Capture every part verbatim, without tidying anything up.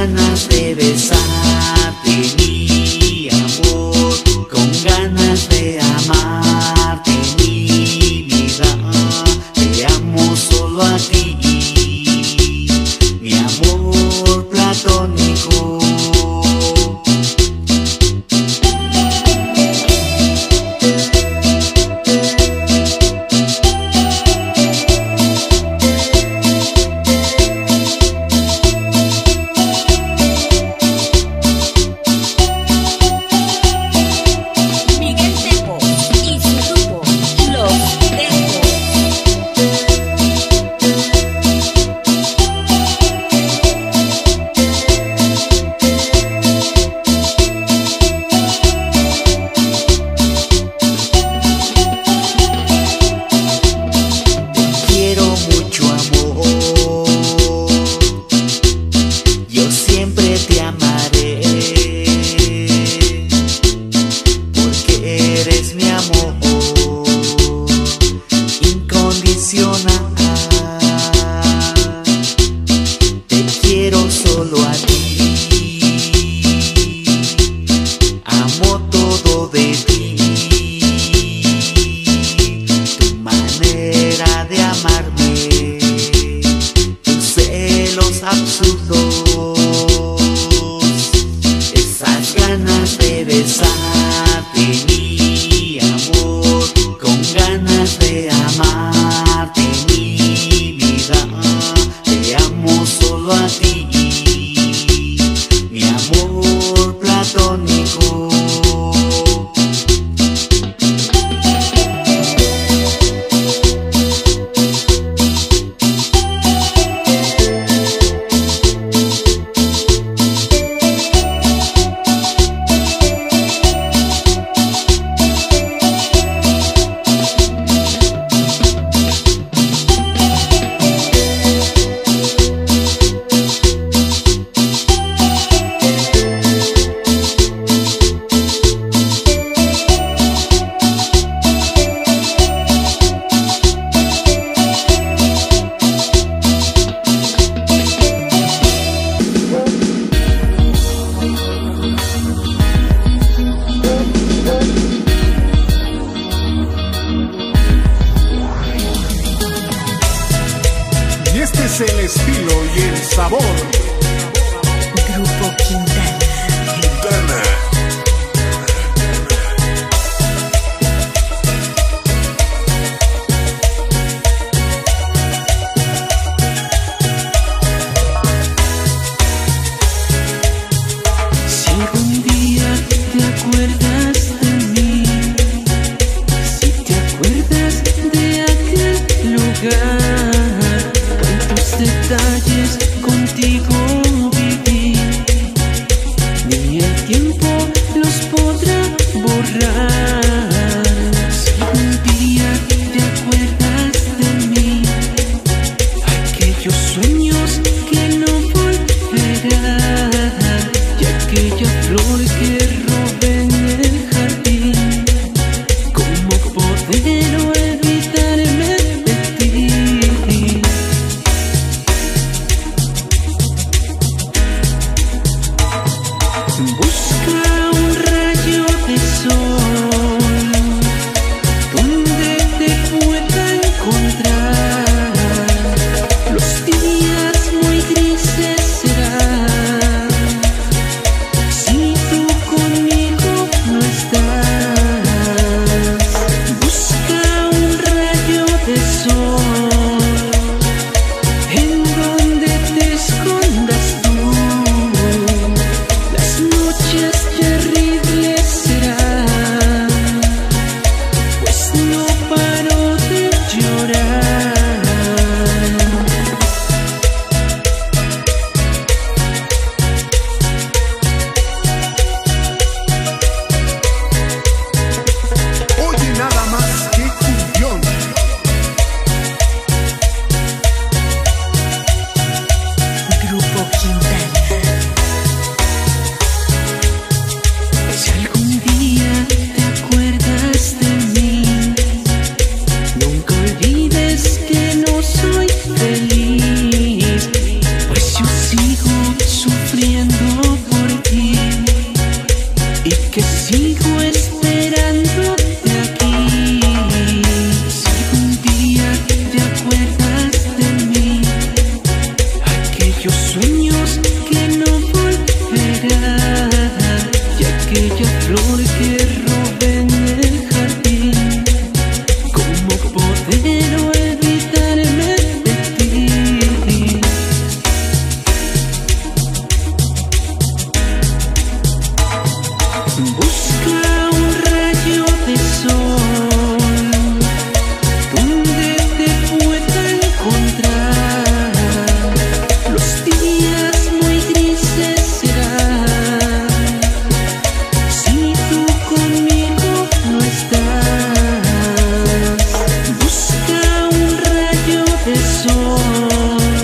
ganas de besarte, mi amor, con ganas de amarte, mi vida. Te amo solo a ti, mi amor platónico. Te quiero solo a ti, amo todo de ti, tu manera de amarme, tus celos absurdos, esas ganas de besarte, mi amor, con ganas de amarte, mi vida. Te amo solo a ti, mi amor platónico. Este es el estilo y el sabor. Grupo Quintana. Quintana. Si algún día te acuerdas de mí, si te acuerdas de aquel lugar, cuántos detalles contigo viví, ni el tiempo los podrá borrar. Si algún día te acuerdas de mí, aquellos sueños que no volverán, y aquella flor que robé en el jardín, ¿cómo poder olvidarme de ti? Busca un rayo de sol donde te pueda encontrar. Los días muy grises serán si tú conmigo no estás. Busca un rayo de sol en donde te escondas tú. Las noches Busca un rayo de sol donde te pueda encontrar. Los días muy grises serán si tú conmigo no estás. Busca un rayo de sol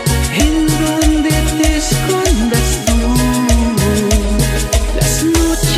en donde te escondas tú. Las noches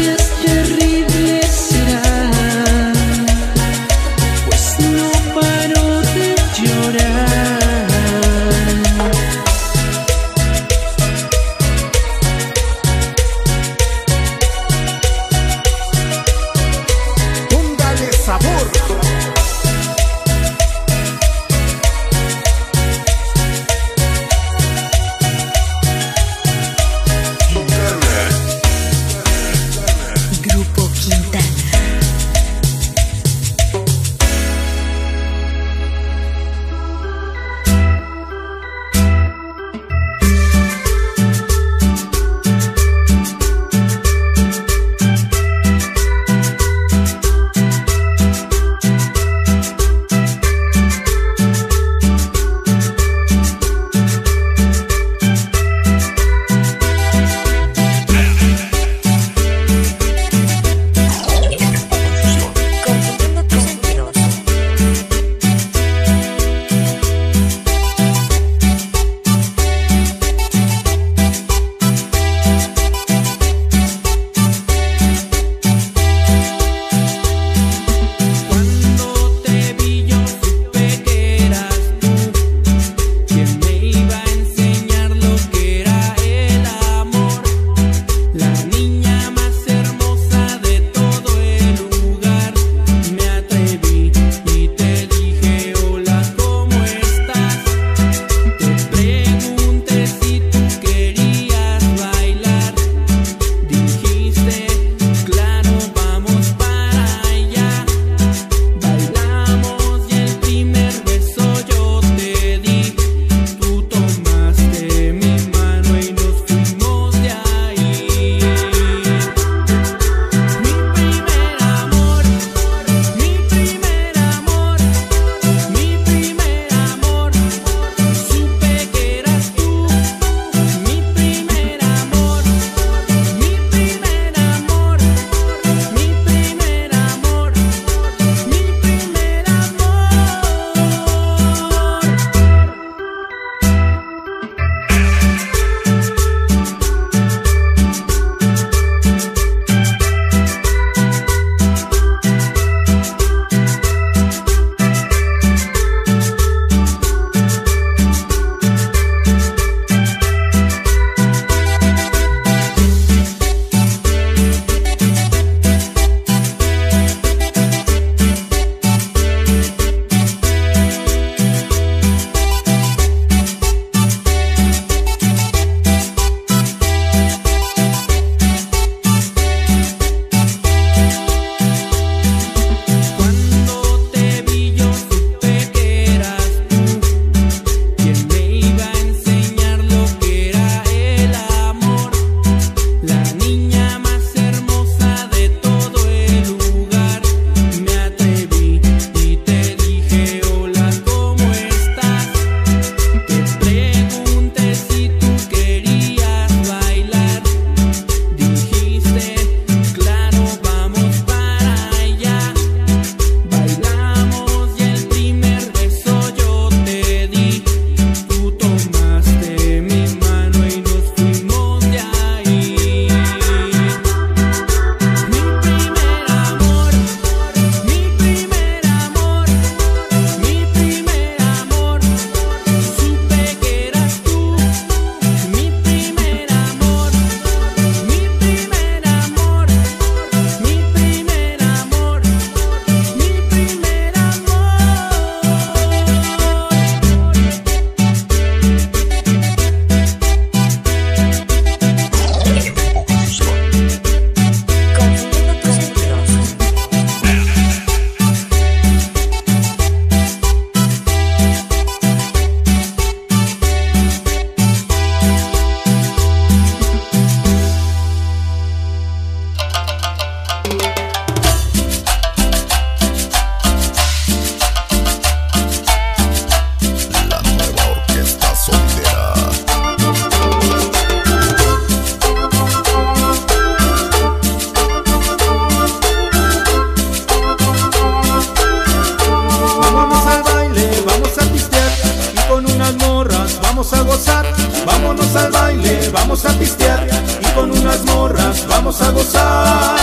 a pistear y con unas morras vamos a gozar.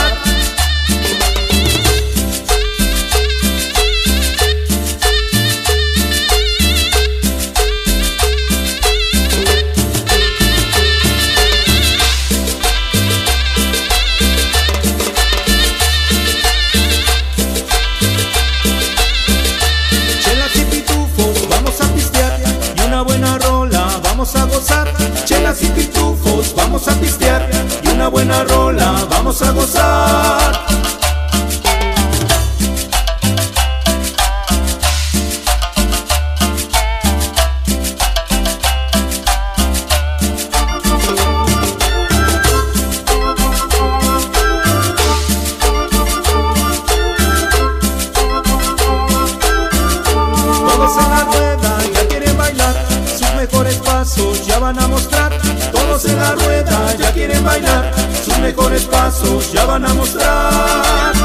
Vamos a gozar, chelas y pitufos, vamos a pistear y una buena rola vamos a gozar. Todos en la rueda ya quieren bailar, sus mejores pasos ya van a mostrar. Todos en la rueda ya quieren bailar, sus mejores pasos ya van a mostrar.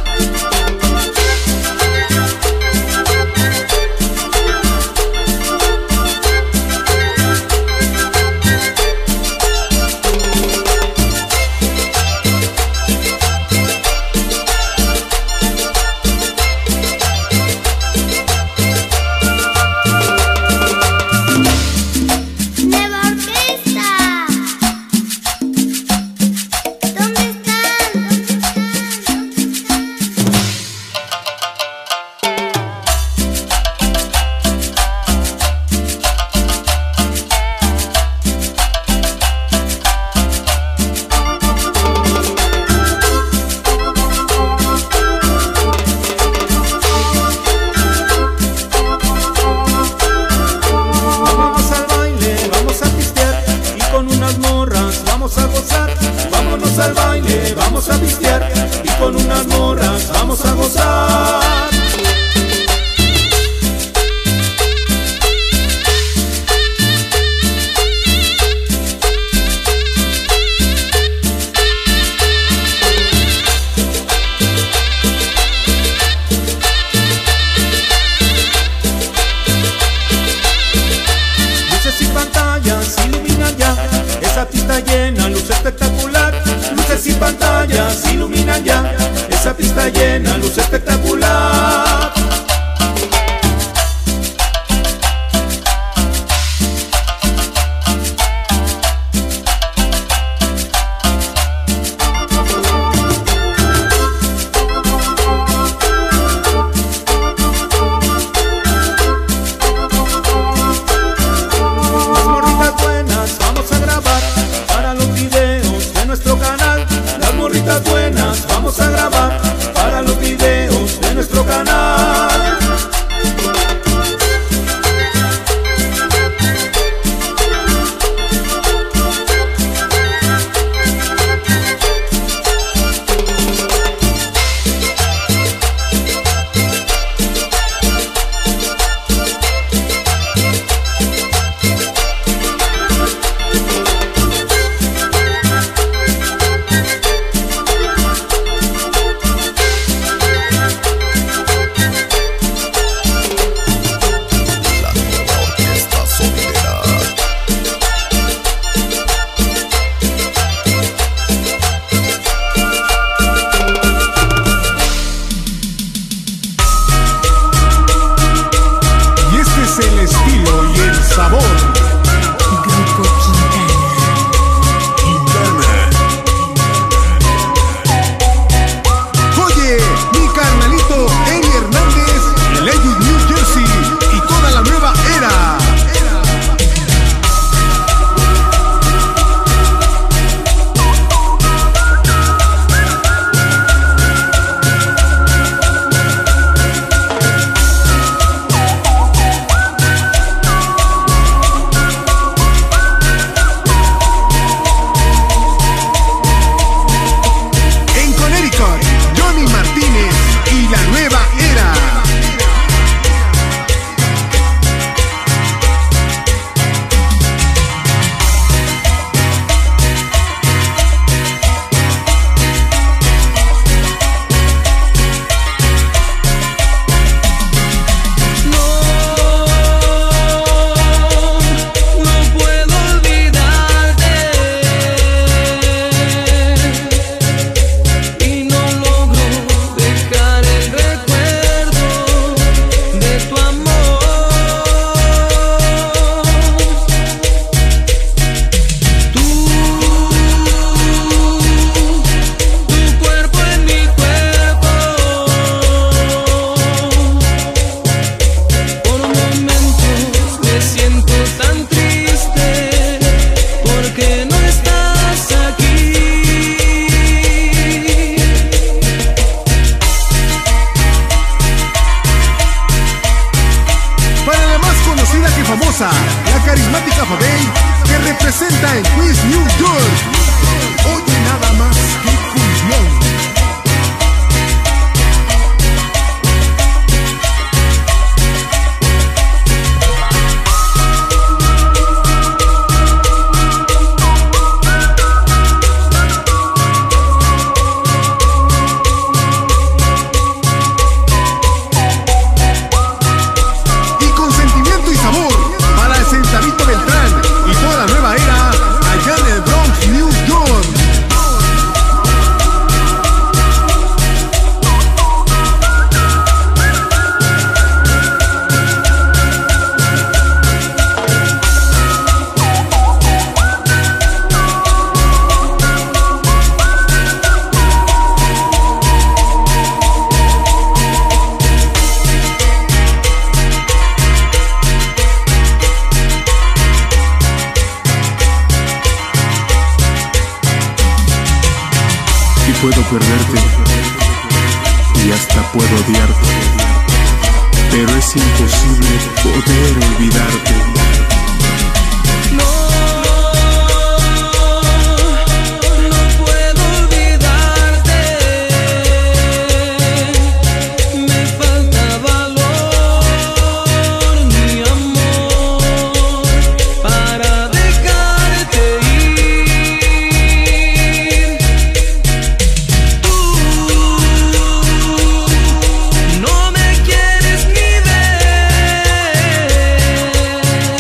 Vámonos al baile, vamos a pistear y con unas morras vamos a gozar. Luces y pantallas iluminan ya esa pista llena, luz espectacular. Luces y pantallas iluminan ya esa pista llena, luz espectacular. Las morritas buenas vamos a grabar para los videos de nuestro canal. Las morritas buenas vamos a grabar para los videos de nuestro canal. puedo perderte y hasta puedo odiarte, pero es imposible poder olvidarte. No me quieres ni ver.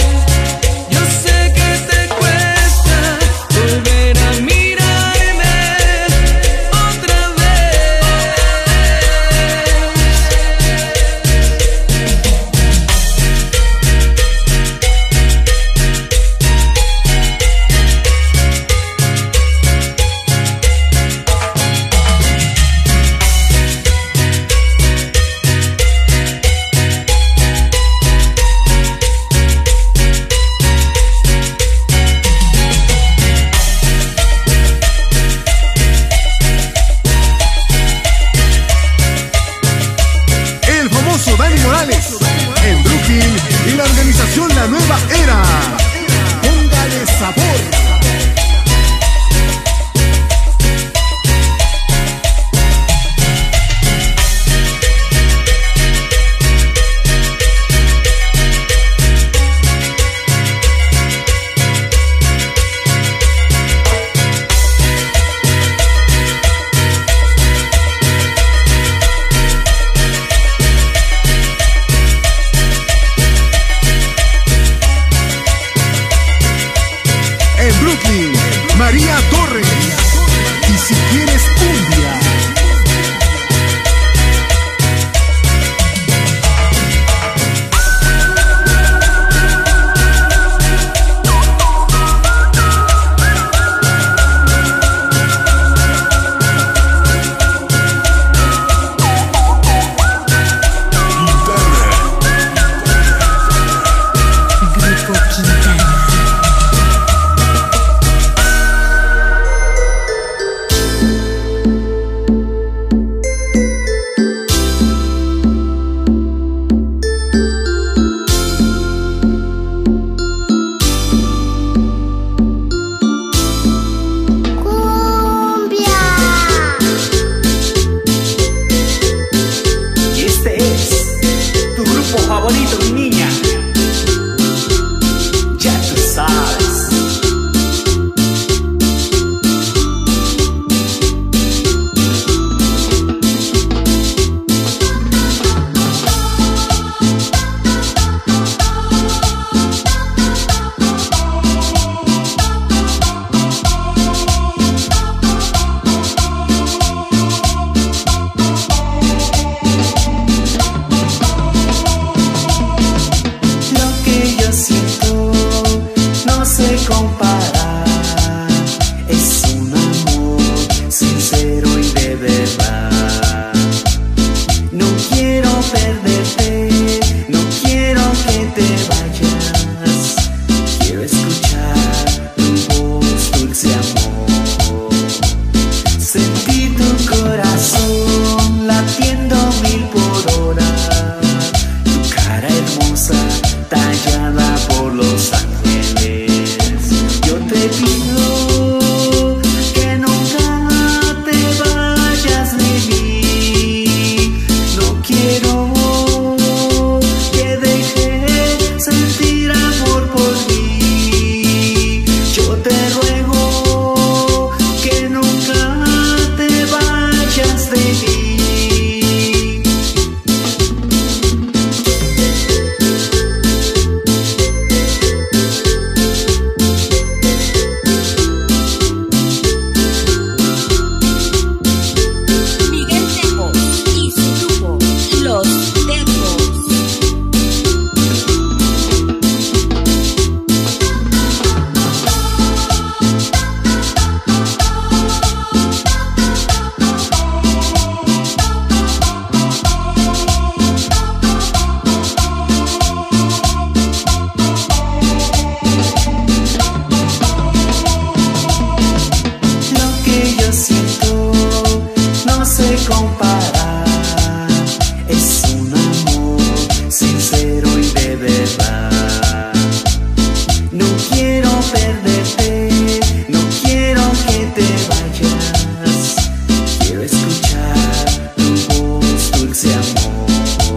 te vayas, quiero escuchar tu voz, dulce amor.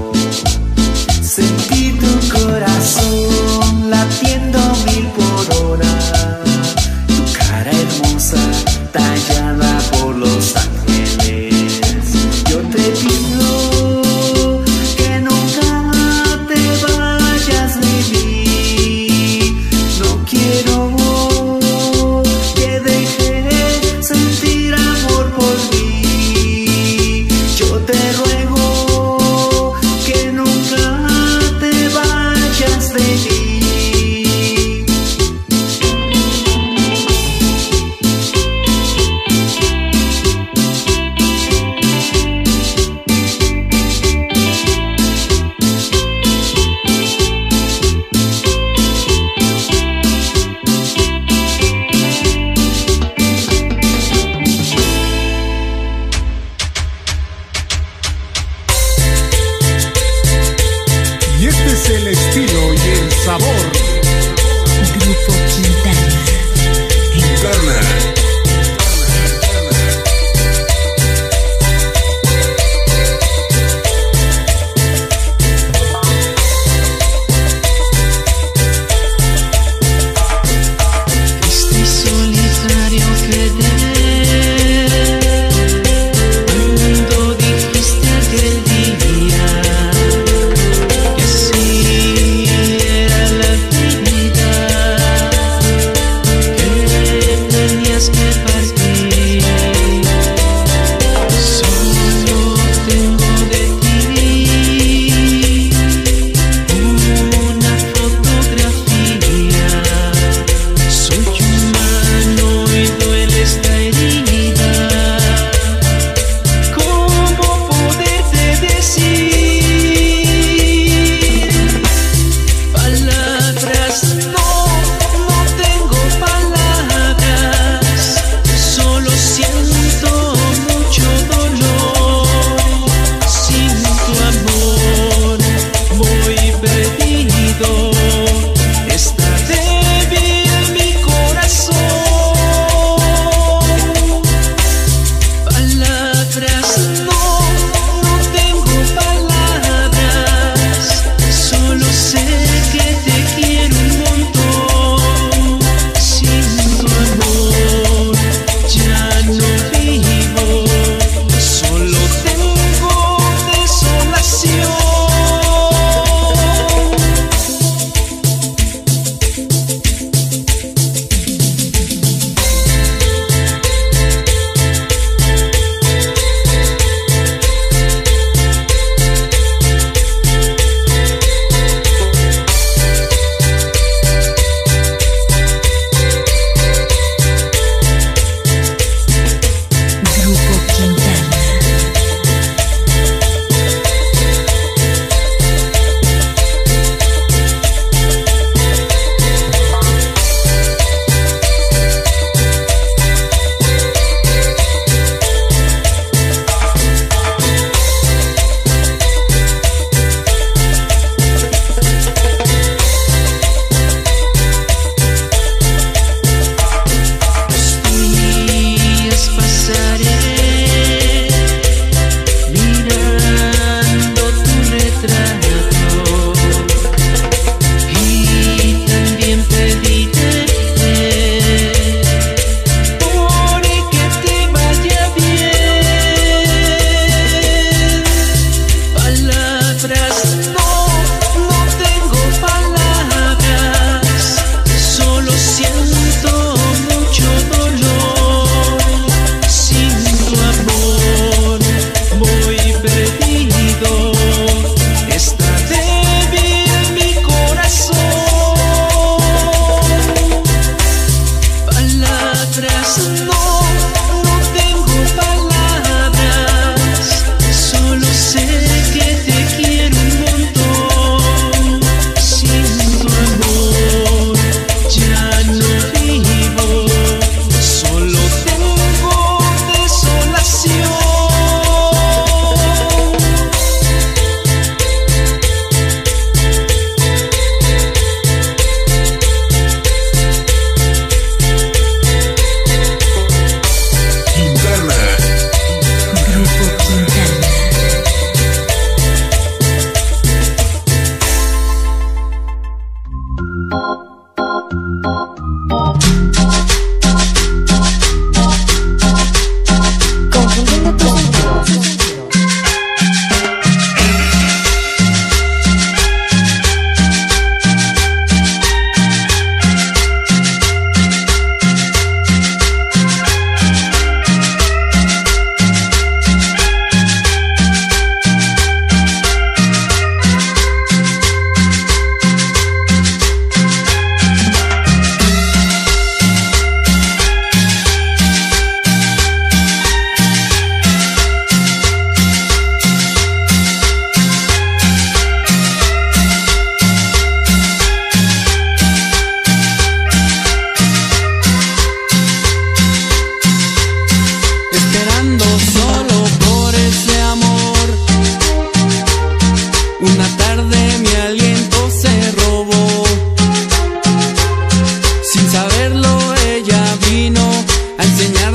Sentir tu corazón latiendo mil por hora, tu cara hermosa tallada por los ángeles. Yo te pido que nunca te vayas de mí, no quiero que dejes sentir amor por mí. Yo te ruego que nunca te vayas de mí.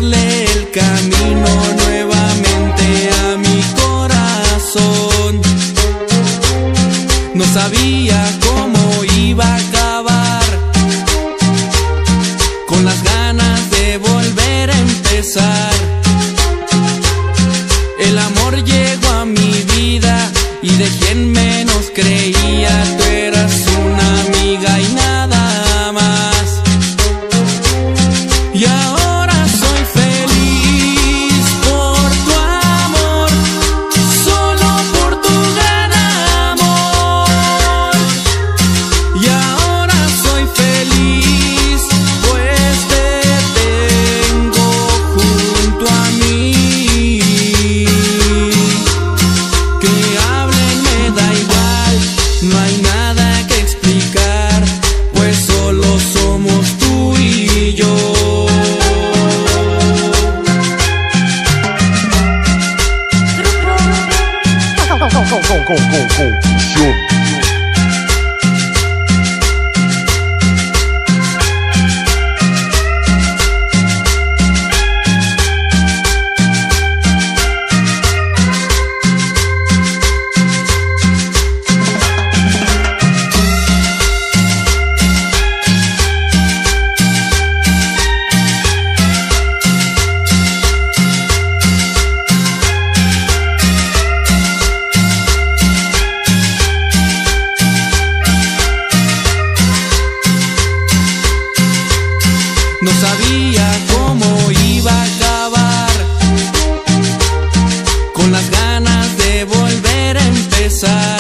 abrirle el camino nuevamente a mi corazón. No sabía cómo iba a acabar, con las ganas de volver a empezar. El amor llegó a mi vida y de quien menos creía, tú eras una amiga y nada más. Y ahora soy feliz por tu amor, solo por tu gran amor. Y ahora soy feliz, pues te tengo junto a mí. Que hablen me da igual, no hay nada que explicar, pues solo somos tú y yo. No sabía cómo iba a acabar, con las ganas de volver a empezar.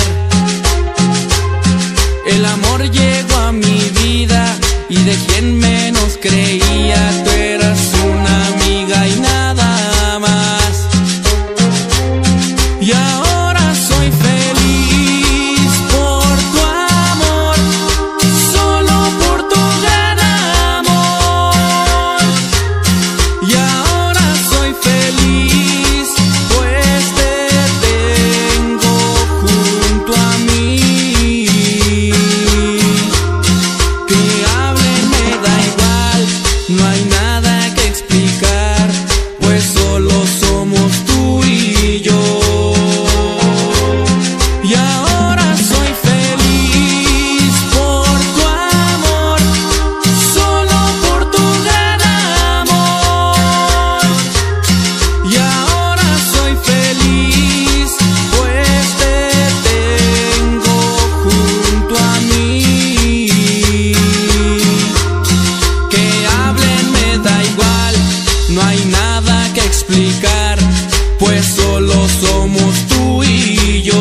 El amor llegó a mi vida y de quien menos creía, tú eras una amiga y nada más. Y ahora soy feliz por tu amor, solo por tu gran amor. Y ahora soy feliz, pues te tengo junto a mí. Que hablen me da igual, no hay nada que explicar, pues solo somos tú y yo. Y ahora soy feliz por tu amor, solo por tu gran amor. Y ahora soy feliz, pues te tengo junto a mí. Que hablen me da igual, no hay nada que explicar, pues solo somos tú y yo.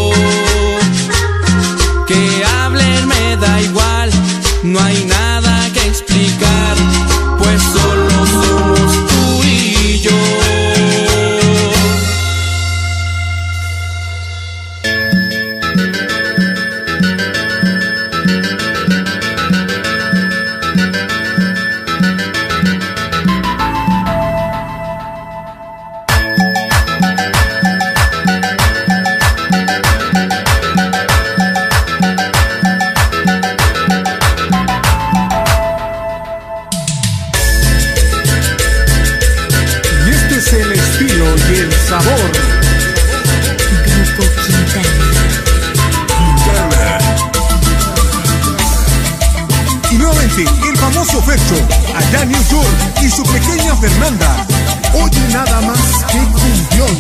Que hablen me da igual, no hay nada que explicar, pues solo somos tú y yo. Y este es el estilo y el sabor. Grupo Quintana. Y nuevamente el famoso Fercho, allá en New York, y su pequeña Fernanda. Oye nada más que cumbión.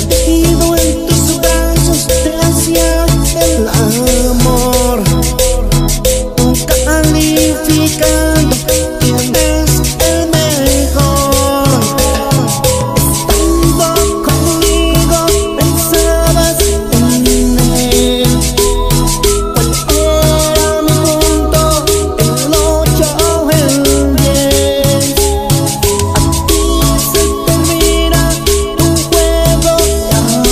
perdido en tus brazos te hacía el amor. Tú calificando quién es el mejor. Estando conmigo pensabas en él. ¿Cuál era mi punto? El ocho o el diez. A ti se termina tu juego de amor.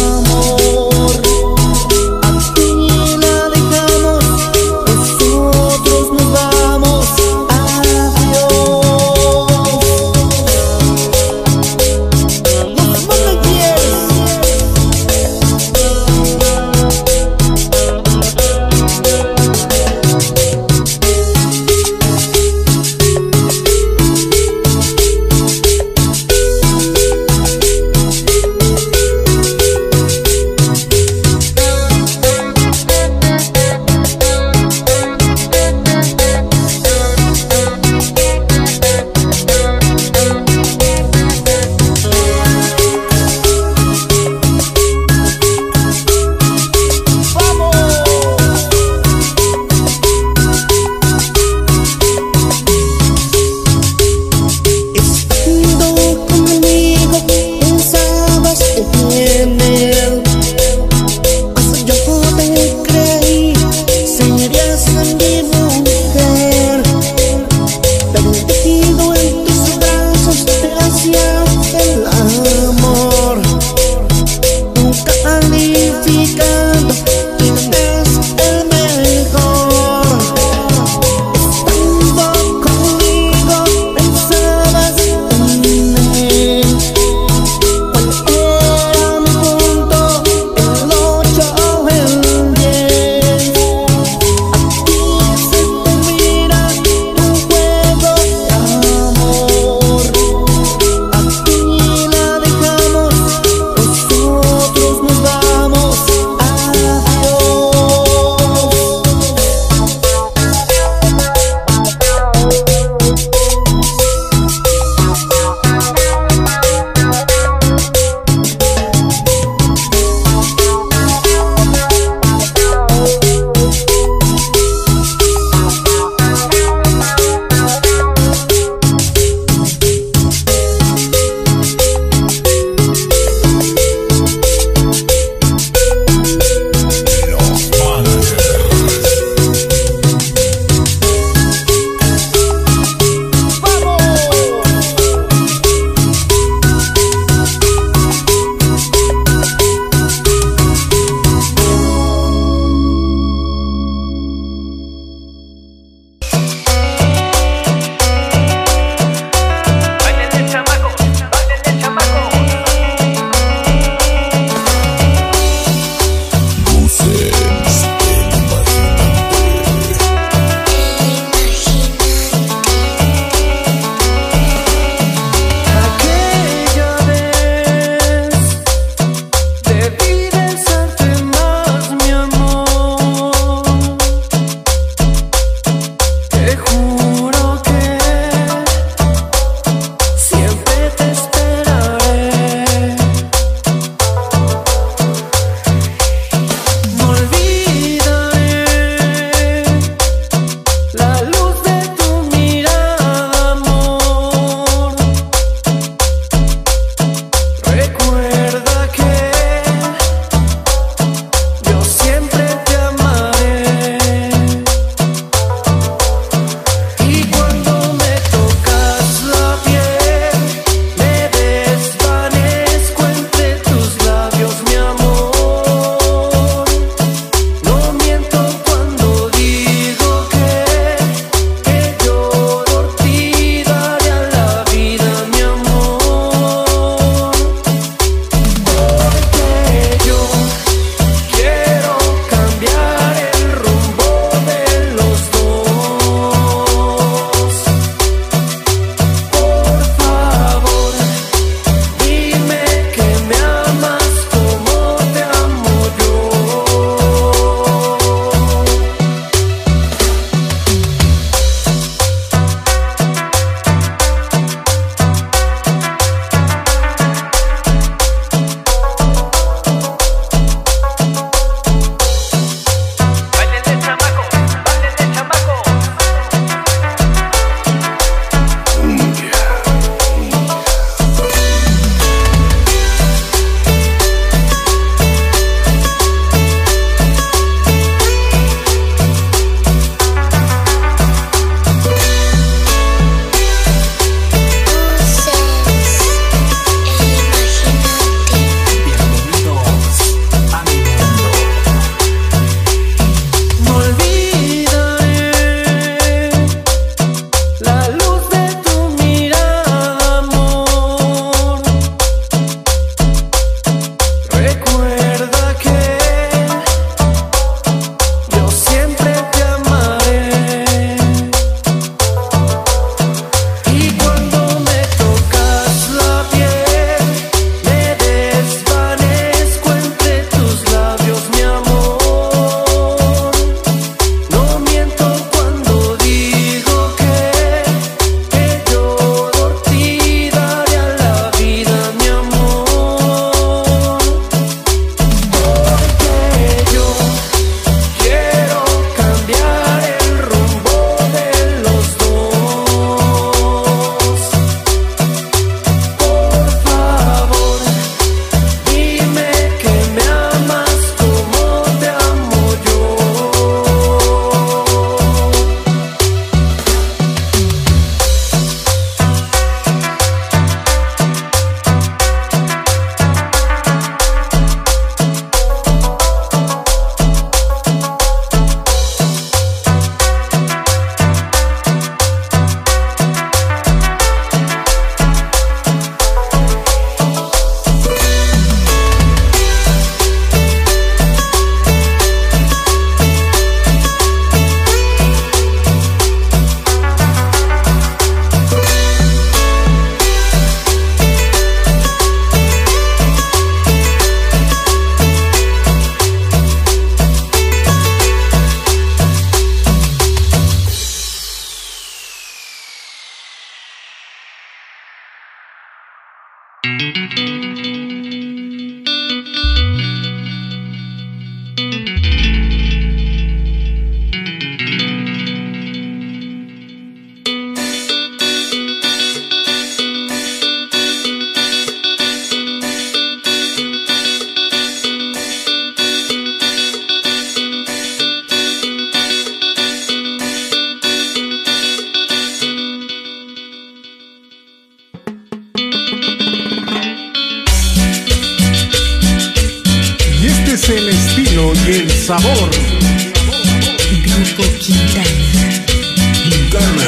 estilo y el sabor. Grupo Quintana. Quintana.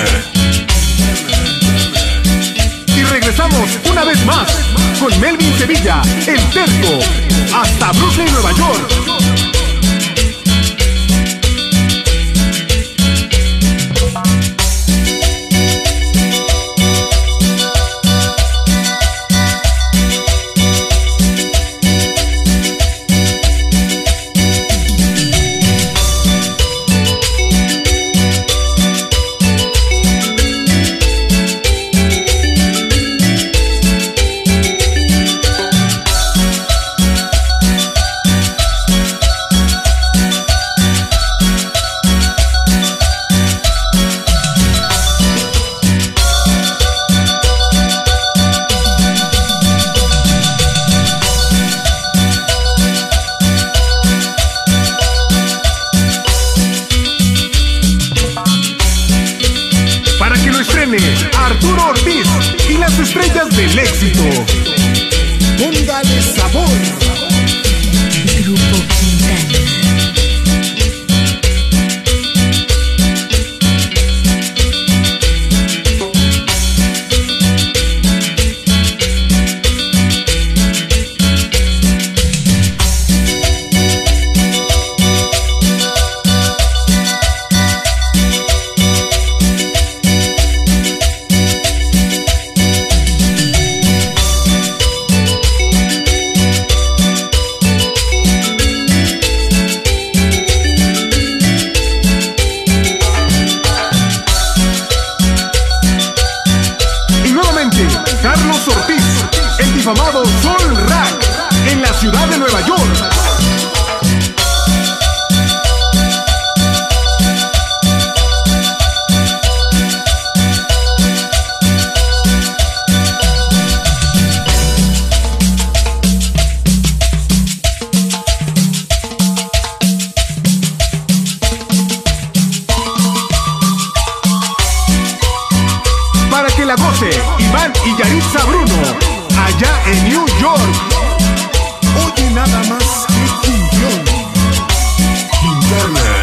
Y regresamos una vez más con Melvin Sevilla, el terco, hasta Brooklyn, Nueva York. Arturo Ortiz y las estrellas del éxito. Póngale sabor. Grupo Quintana. Carlos Ortiz, el difamado Sol Rack, en la ciudad de Nueva York. Para que la goce Iván y Yaritza Bruno, allá en New York. Oye nada más que cumbión. Quintana.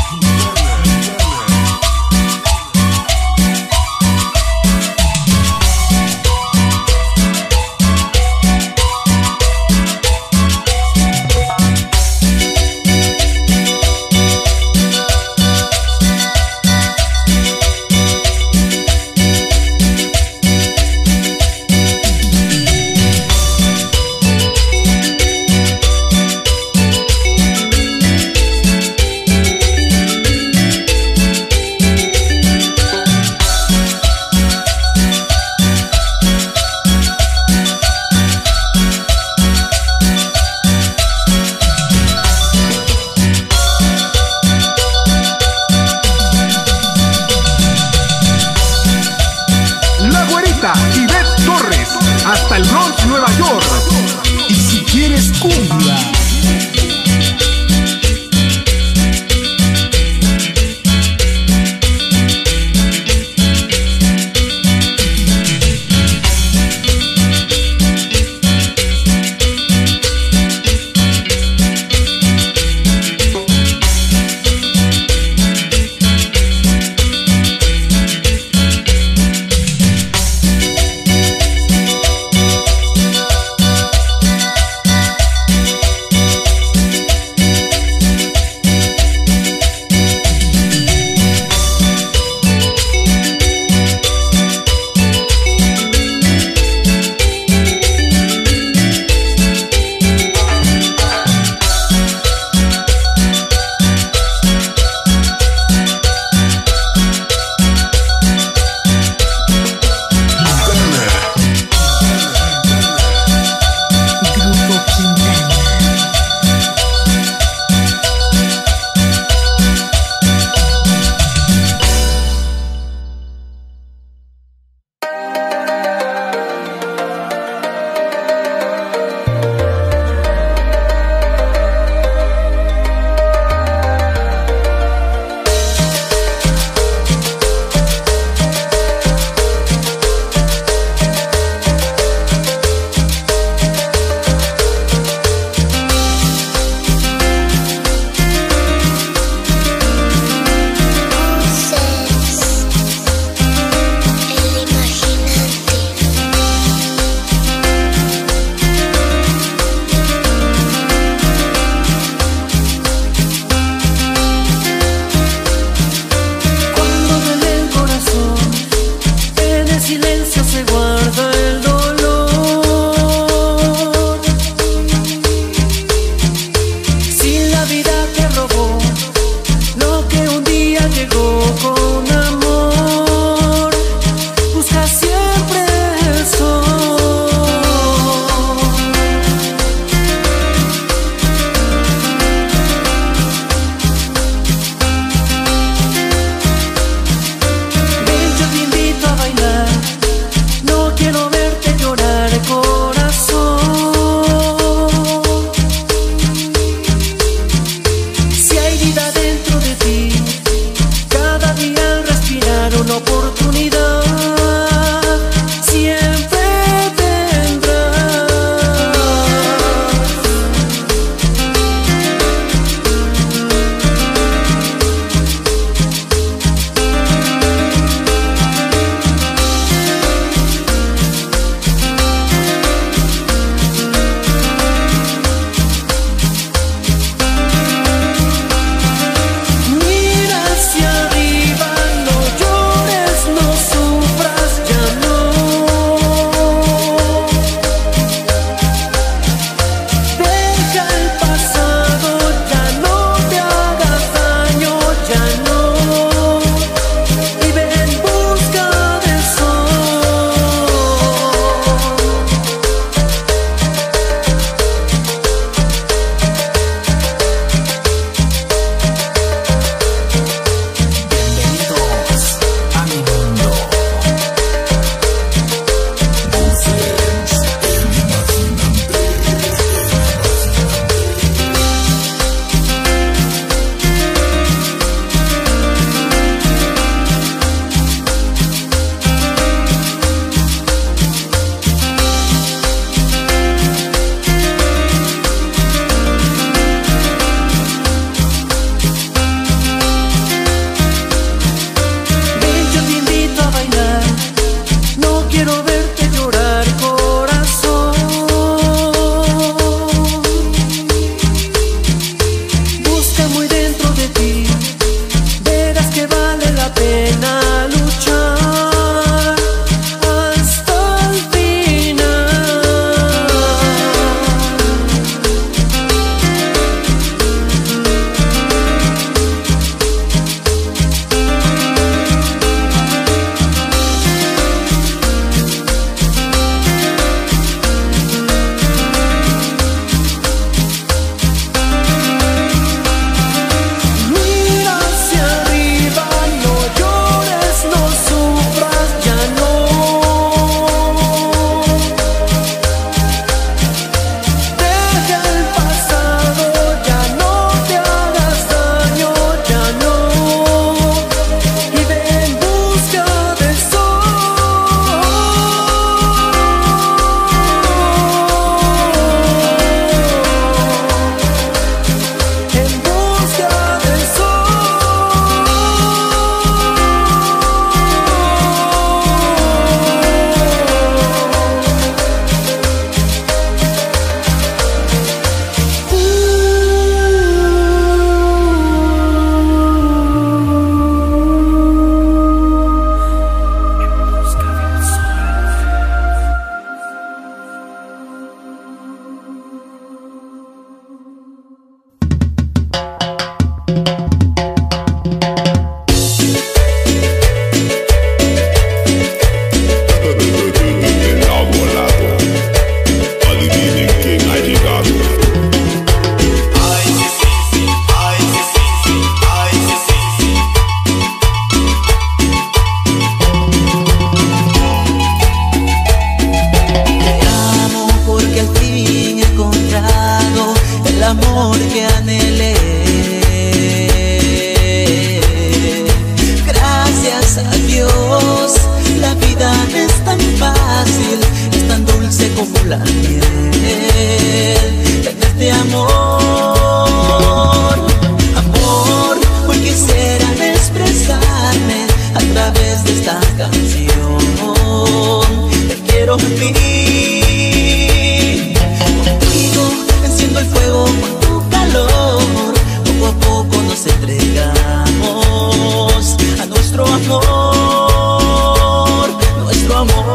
Ivette Torres, hasta el Bronx, Nueva York. Y si quieres cumbia, amor que anhelé. Gracias a Dios, la vida es tan fácil, es tan dulce como la miel. Tenerte amor, amor, hoy quisiera expresarme a través de esta canción. Te quiero vivir contigo, enciendo el fuego con tu calor. Poco a poco nos entregamos a nuestro amor, nuestro amor.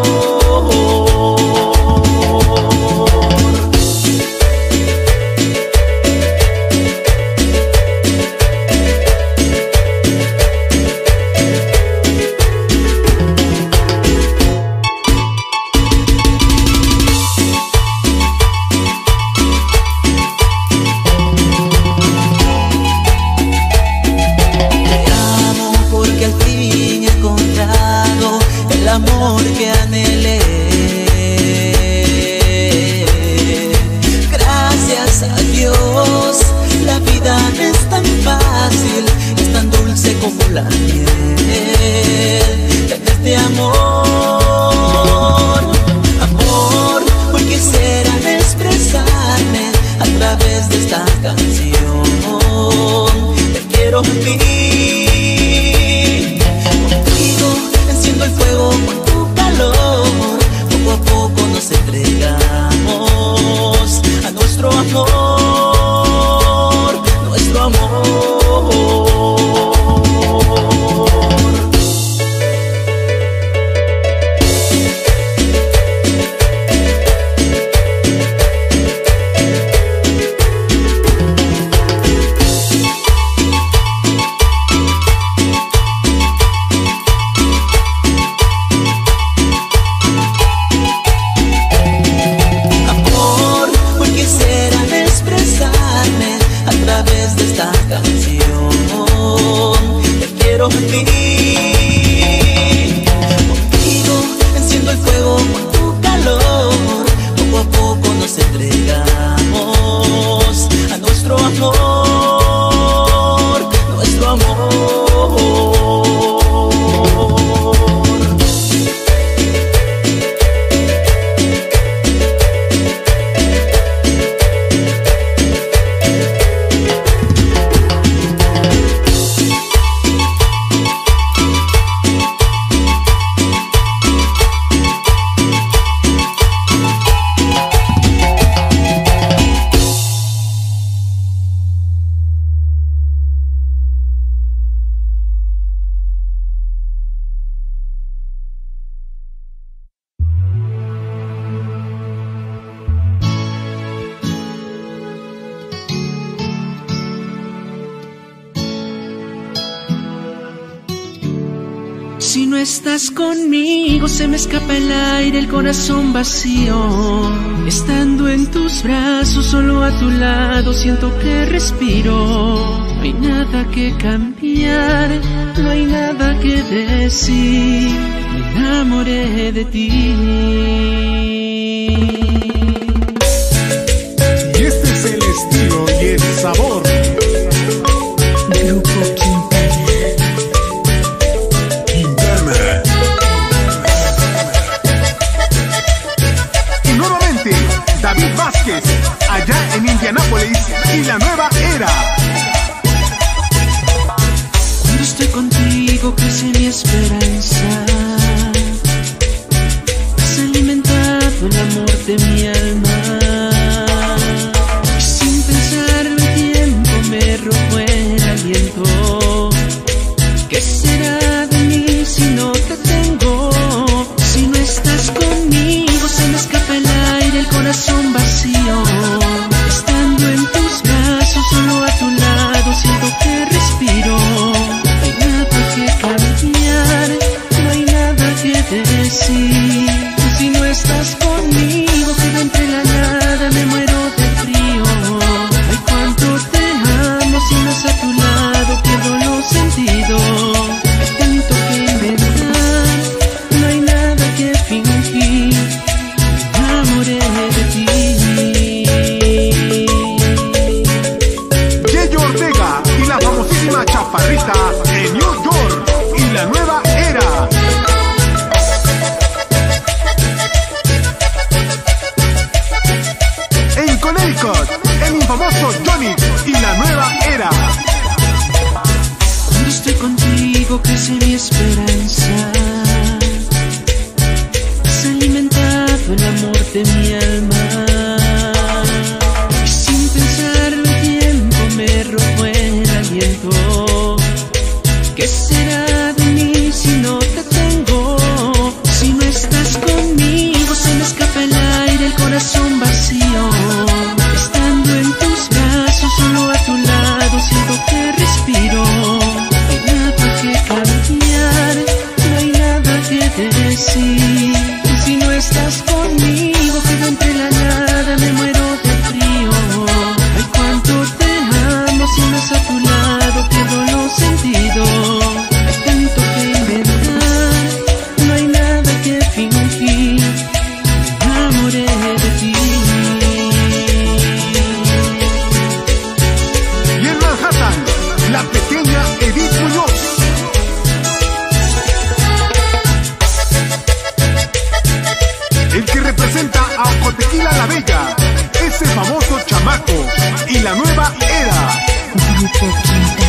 Amor que anhelé. Gracias a Dios, la vida es tan fácil, es tan dulce como la miel. Tenerte amor, amor, hoy quisiera expresarme a través de esta canción. Te quiero vivir contigo, enciendo el fuego con tu calor. Poco a poco nos entregamos a nuestro amor, nuestro amor. Vivir contigo, enciendo el fuego con tu calor. Poco a poco nos entregamos a nuestro amor, nuestro amor. Si no estás conmigo se me escapa el aire, el corazón vacío. Estando en tus brazos, solo a tu lado, siento que respiro. No hay nada que cambiar, no hay nada que decir. Me enamoré de ti. Y este es el estilo y el sabor. Grupo Quintana. Y nuevamente, David Vázquez, allá en Indianápolis y la nueva era. Cuando estoy contigo crece mi esperanza. Has alimentado el amor de mi alma. Y sin pensarlo el tiempo me robó el aliento. ¿Qué será de mí si no te tengo? Si no estás conmigo se me escapa el aire, el corazón vacío. Estando en tus brazos, solo a tu lado, siento que respiro. No hay nada que cambiar, no hay nada que decir. Si no estás conmigo, quedo entre la nada, me muero de frío. Ay, cuánto te amo, si no es a tu lado, pierdo los sentidos. Johnny y la nueva era. Cuando estoy contigo crece mi esperanza. Has alimentado el amor de mi alma. Y sin pensarlo el tiempo me robó el aliento. ¿Qué será de mí si no te tengo? Si no estás conmigo se me escapa el aire, el corazón vacío. Estando en tus brazos, solo a tu lado, siento que respiro. No hay nada que cambiar, no hay nada que decir. Si no estás conmigo, quedo entre la nada, me muero de frío. Ay, cuánto te amo, si no estás a tu lado, pierdo los sentidos. Hay tanto que inventar, no hay nada que fingir. Me enamoré de ti. Y en Manhattan, la pequeña Edith Muñoz. El que representa a Ocotequila la Bella, ese famoso chamaco y la nueva era. Grupo Quintana.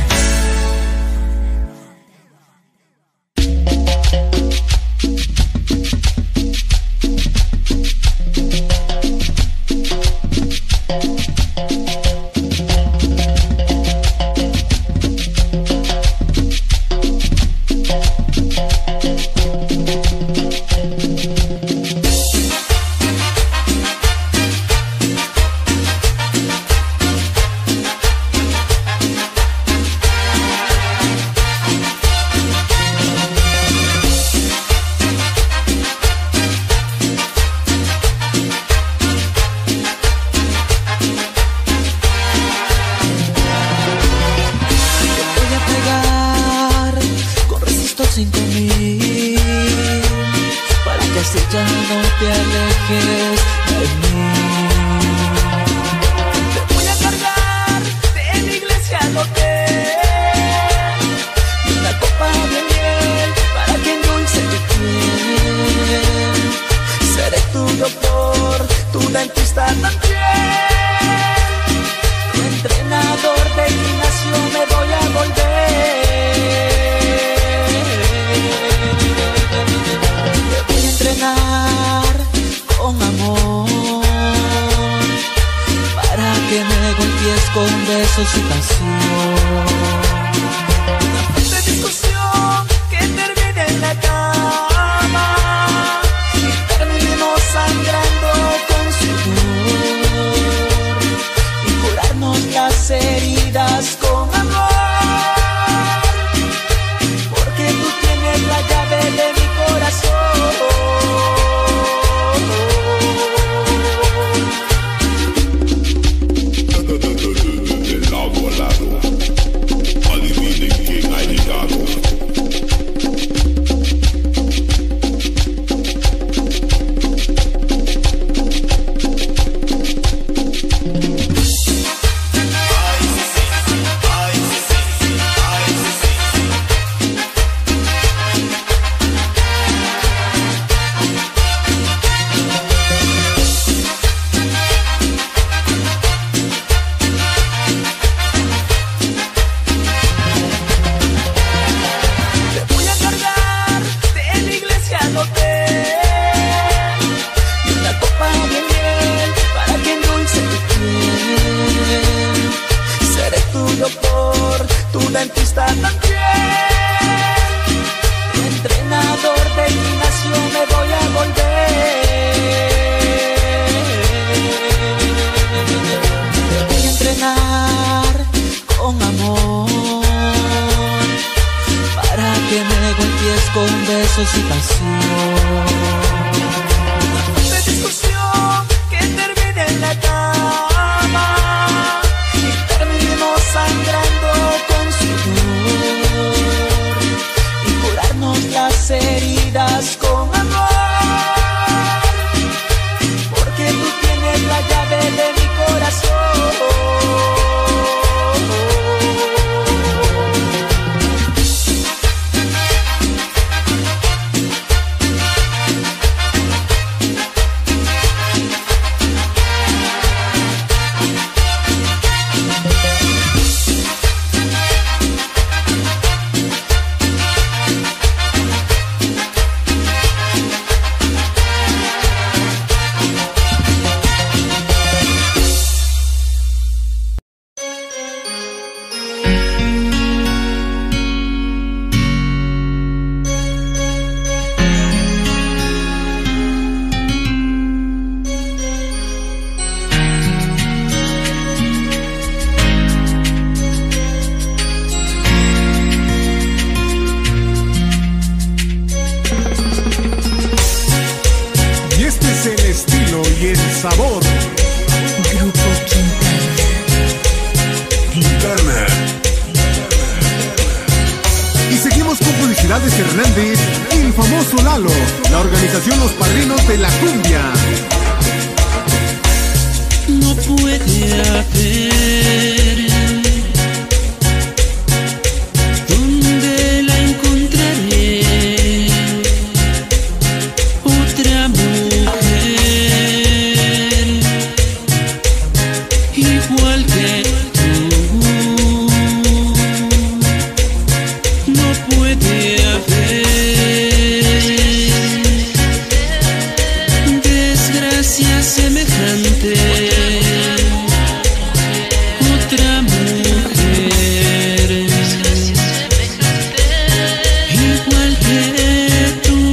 Con besos y pasión, una fuerte discusión que termine en la cama y terminemos sangrando con sudor y curarnos las heridas con amor, porque tú tienes la llave de mi corazón. Adivinen quién ha llegado. Dentista también, tu entrenador de gimnasio me voy a volver. Te voy a entrenar con amor para que me golpees con besos y pasión. Una fuerte discusión que termine en la cama y terminemos sangrando con sudor y curarnos las heridas con amor, porque tú tienes la llave de mi corazón. Hernández y el famoso Lalo, la organización Los Padrinos de la Cumbia. No puede haber donde la encontraré otra mujer igual que tú. No puede haber desgracia semejante. Otra mujer igual que tú,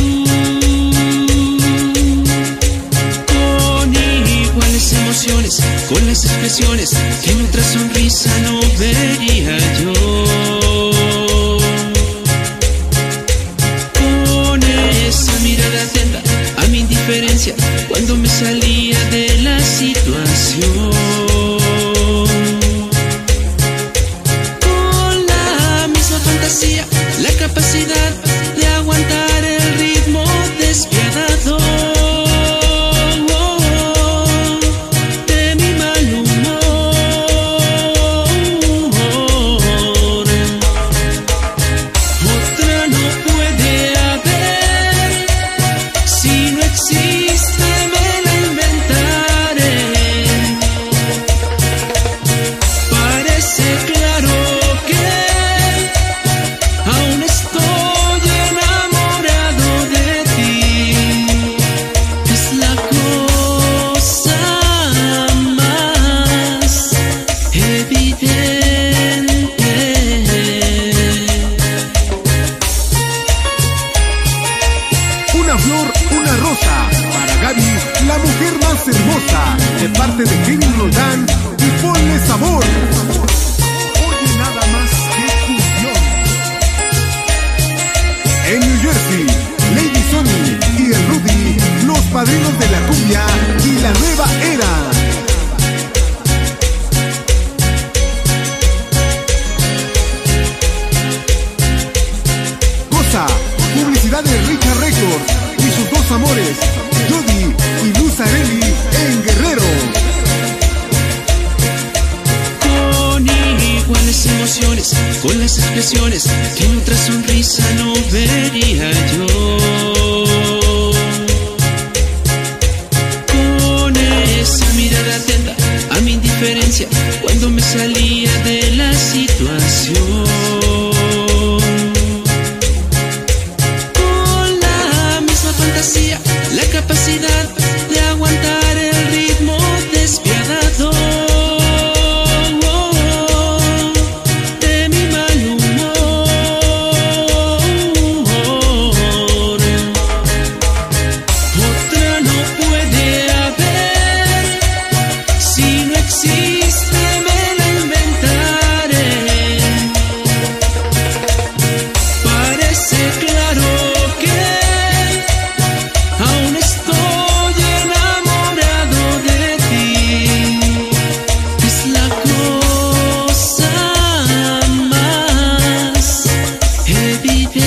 con iguales emociones, con las expresiones que en otra sonrisa no vería yo, con esa mirada atenta a mi indiferencia cuando me salía de la situación, con la misma fantasía, la capacidad de aguantar el ritmo despiadado de mi mal humor. Otra no puede haber, si no existe me la inventaré. Parece claro que aún estoy enamorado de ti. Es la cosa más evidente. Una flor, una rosa, para Gaby, la mujer más hermosa, de parte de Kevin Roldán, y ponle sabor. Oye nada más que fusión. En New Jersey, Lady Sonny y el Rudy, los padrinos de la cumbia y la nueva era. Cosa, publicidad de Richard Records y sus dos amores, Jody y Luz Areli en Guerrero. Con iguales emociones, con las expresiones que en otra sonrisa no vería yo, con esa mirada atenta a mi indiferencia cuando me salía de la situación, con la misma fantasía, la capacidad de aguantar el ritmo despiadado de mi mal humor. Otra no puede haber, si no existe me la inventaré. Parece claro que aún estoy enamorado de ti. Es la cosa más evidente.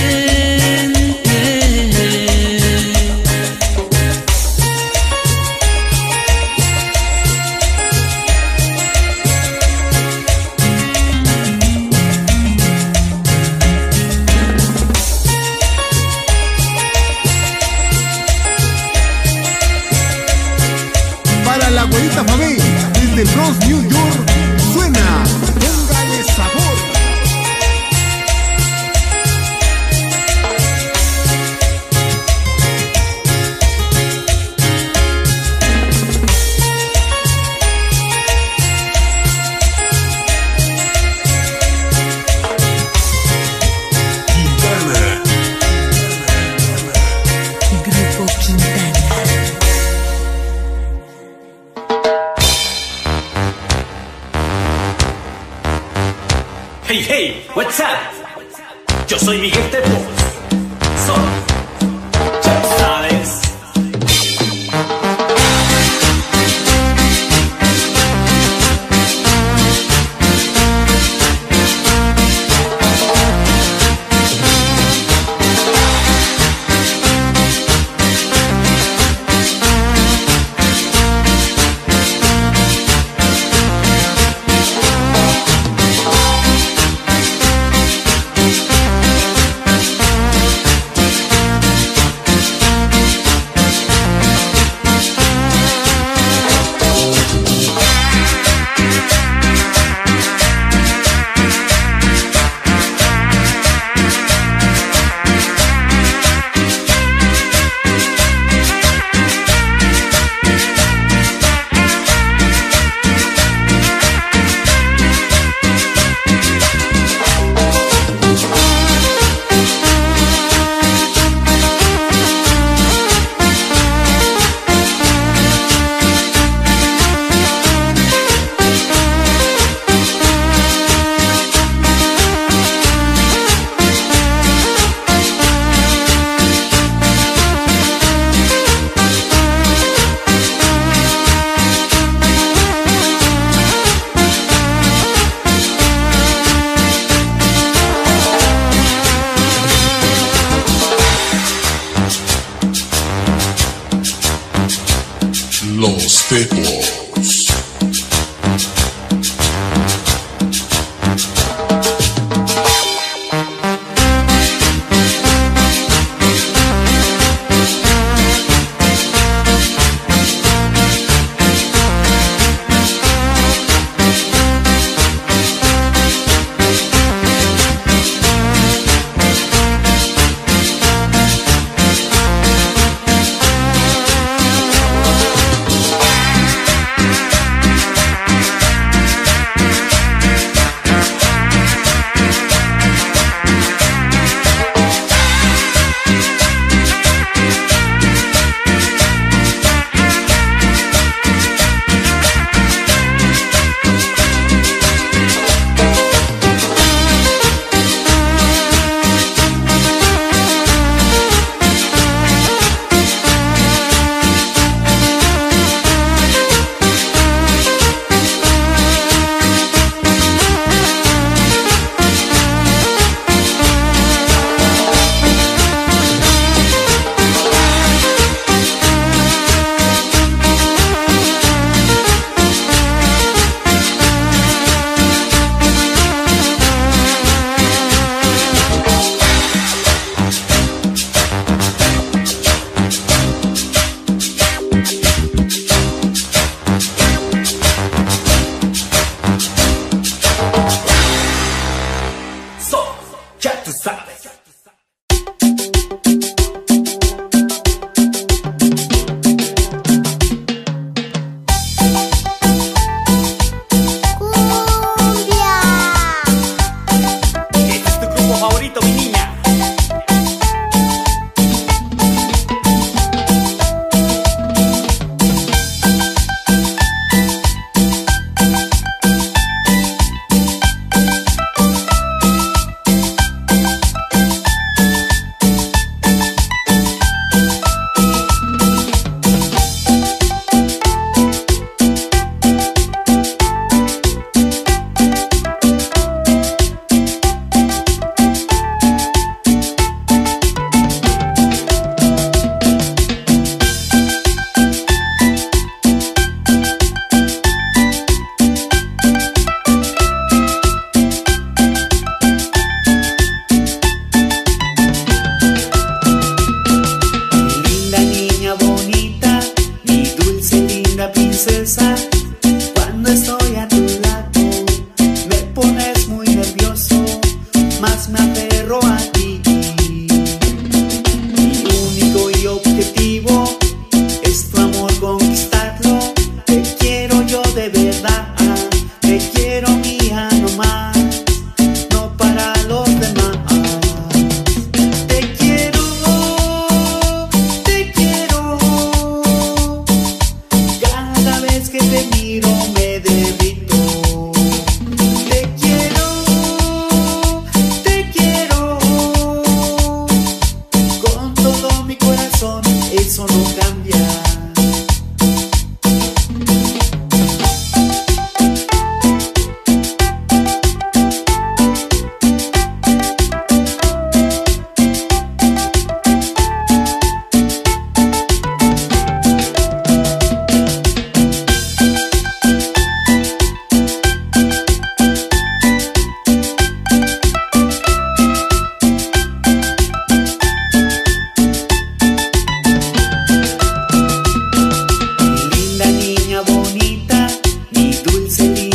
Para la abuelita Fabé, desde el Bronx, New York, suena, póngale sabor. Grupo Quintana. Hey, hey, what's up? Yo soy Miguel Tepos. Soy, ya lo sabes.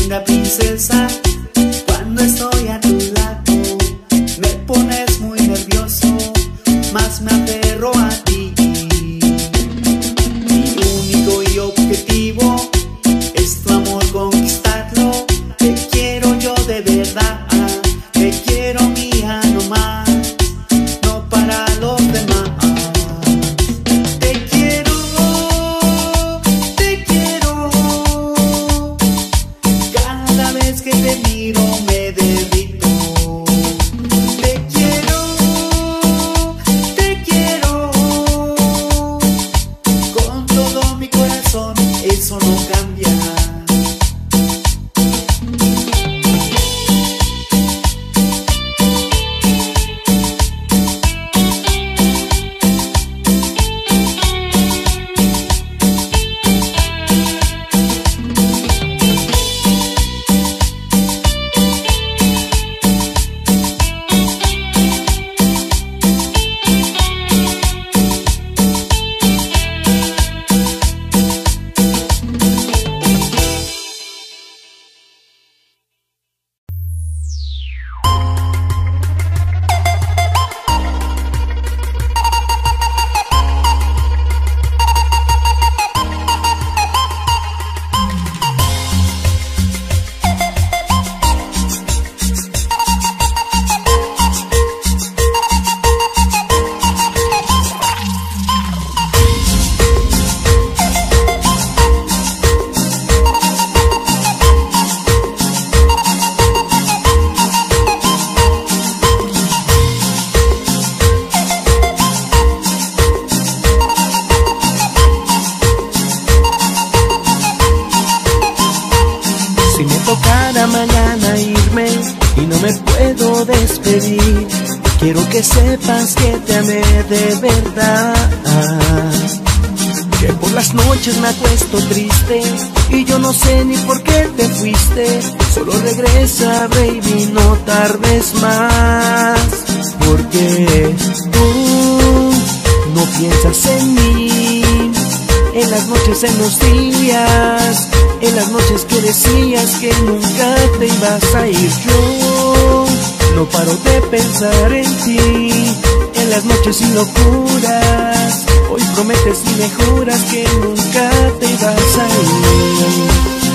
linda princesa, cuando estoy a tu lado me pones muy nervioso, más me aferro a ti. Mi único y objetivo es tu amor conquistarlo. Te quiero yo de verdad, te quiero mía nomás, no para los demás. Te quiero, te quiero, cada vez que te miro me derrito. Te quiero, te quiero, con todo mi corazón, eso no cambia. Tocara mañana irme y no me puedo despedir. Quiero que sepas que te amé de verdad, que por las noches me acuesto triste y yo no sé ni por qué te fuiste. Solo regresa, baby, no tardes más, porque tú no piensas en mí. En las noches, en los días, en las noches que decías que nunca te ibas a ir, yo no paro de pensar en ti. En las noches sin locuras, hoy prometes y me juras que nunca te ibas a ir.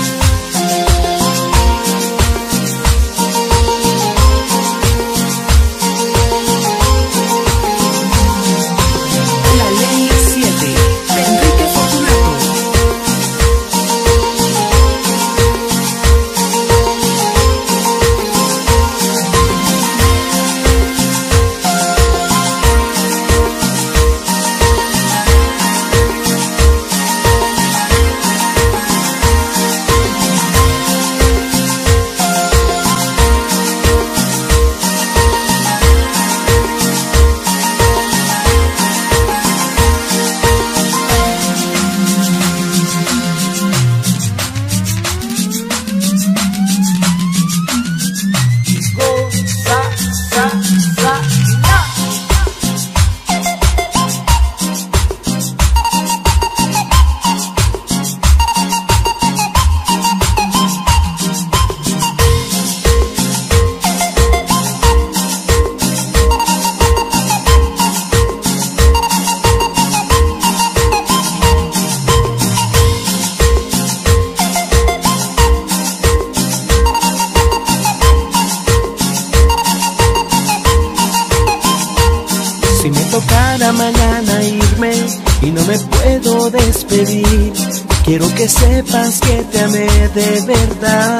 Si me tocara mañana irme y no me puedo despedir, quiero que sepas que te amé de verdad,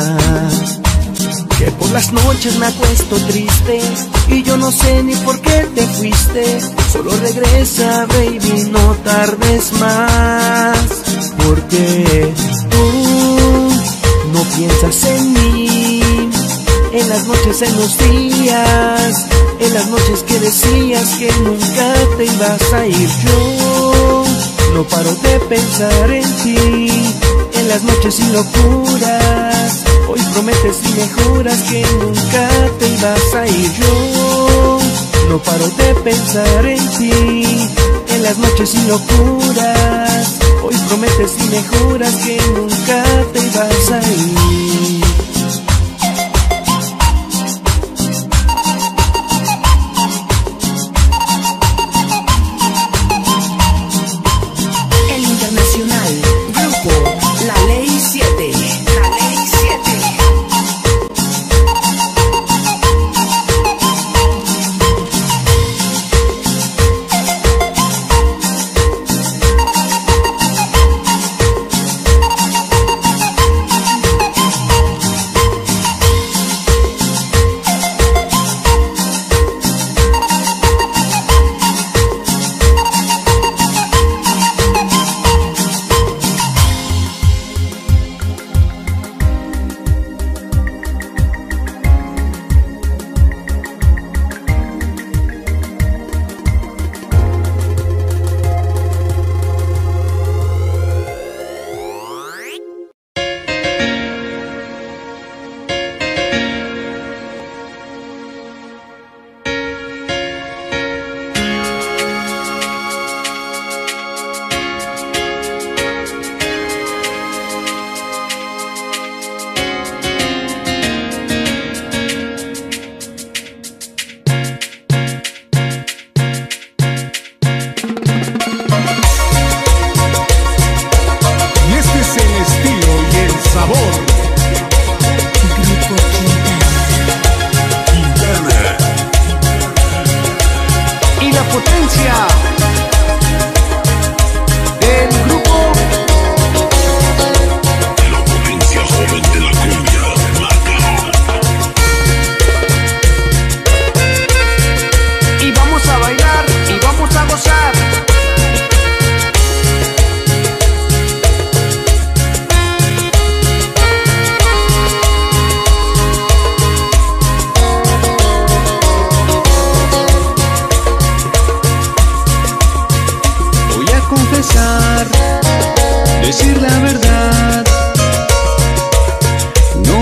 que por las noches me acuesto triste y yo no sé ni por qué te fuiste. Solo regresa, baby, no tardes más, porque tú no piensas en mí. En las noches, en los días, en las noches que decías que nunca te ibas a ir, yo no paro de pensar en ti. En las noches sin locuras, hoy prometes y me juras que nunca te ibas a ir, yo no paro de pensar en ti. En las noches sin locuras, hoy prometes y me juras que nunca te ibas a ir.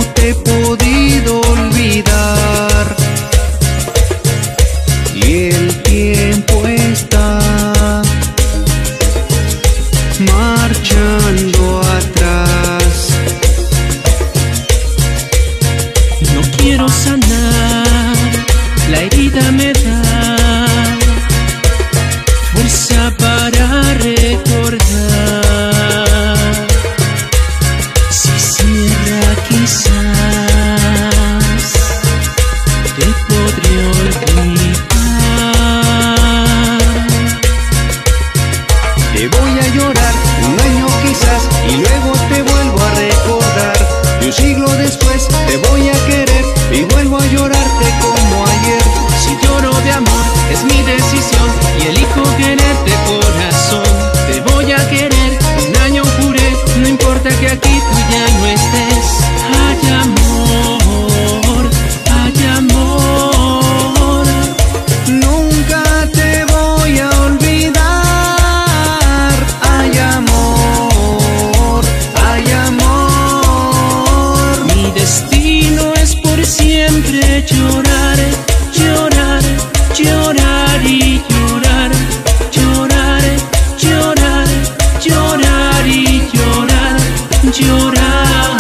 te he podido olvidar. Y el tiempo está marchando atrás. No quiero sanar, la herida me da fuerza para recordar. Si cierra quizás te podré olvidar. Te voy a llorar un año quizás y luego te vuelvo a recordar. Y un siglo después te voy a querer y vuelvo a llorarte como ayer. Si lloro de amor es mi decisión y elijo quererte corazón. Te voy a querer, un año juré, no importa que aquí tú ya no estés. Hay amor, hay amor, nunca te voy a olvidar. Hay amor, hay amor. Mi destino es por siempre llorar, llorar, llorar y llorar, llorar, llorar, llorar y llorar, llorar.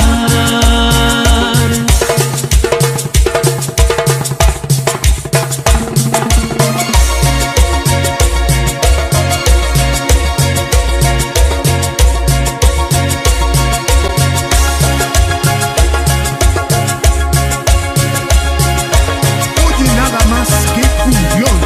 Oye nada más que cumbión.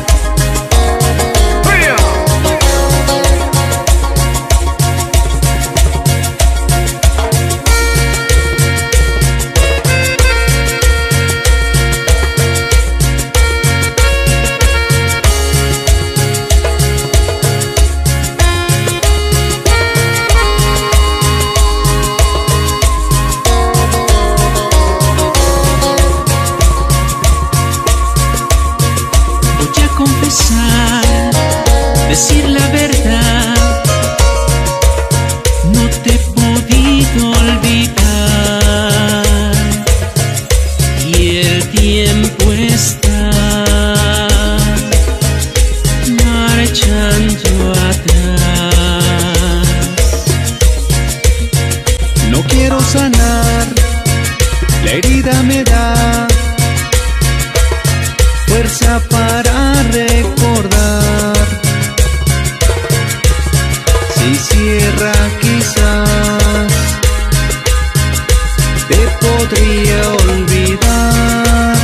Voy a confesar, decir la verdad, no te he podido olvidar. Y el tiempo está marchando atrás. No quiero sanar, la herida me da fuerza para recordar. Si cierra quizás te podría olvidar.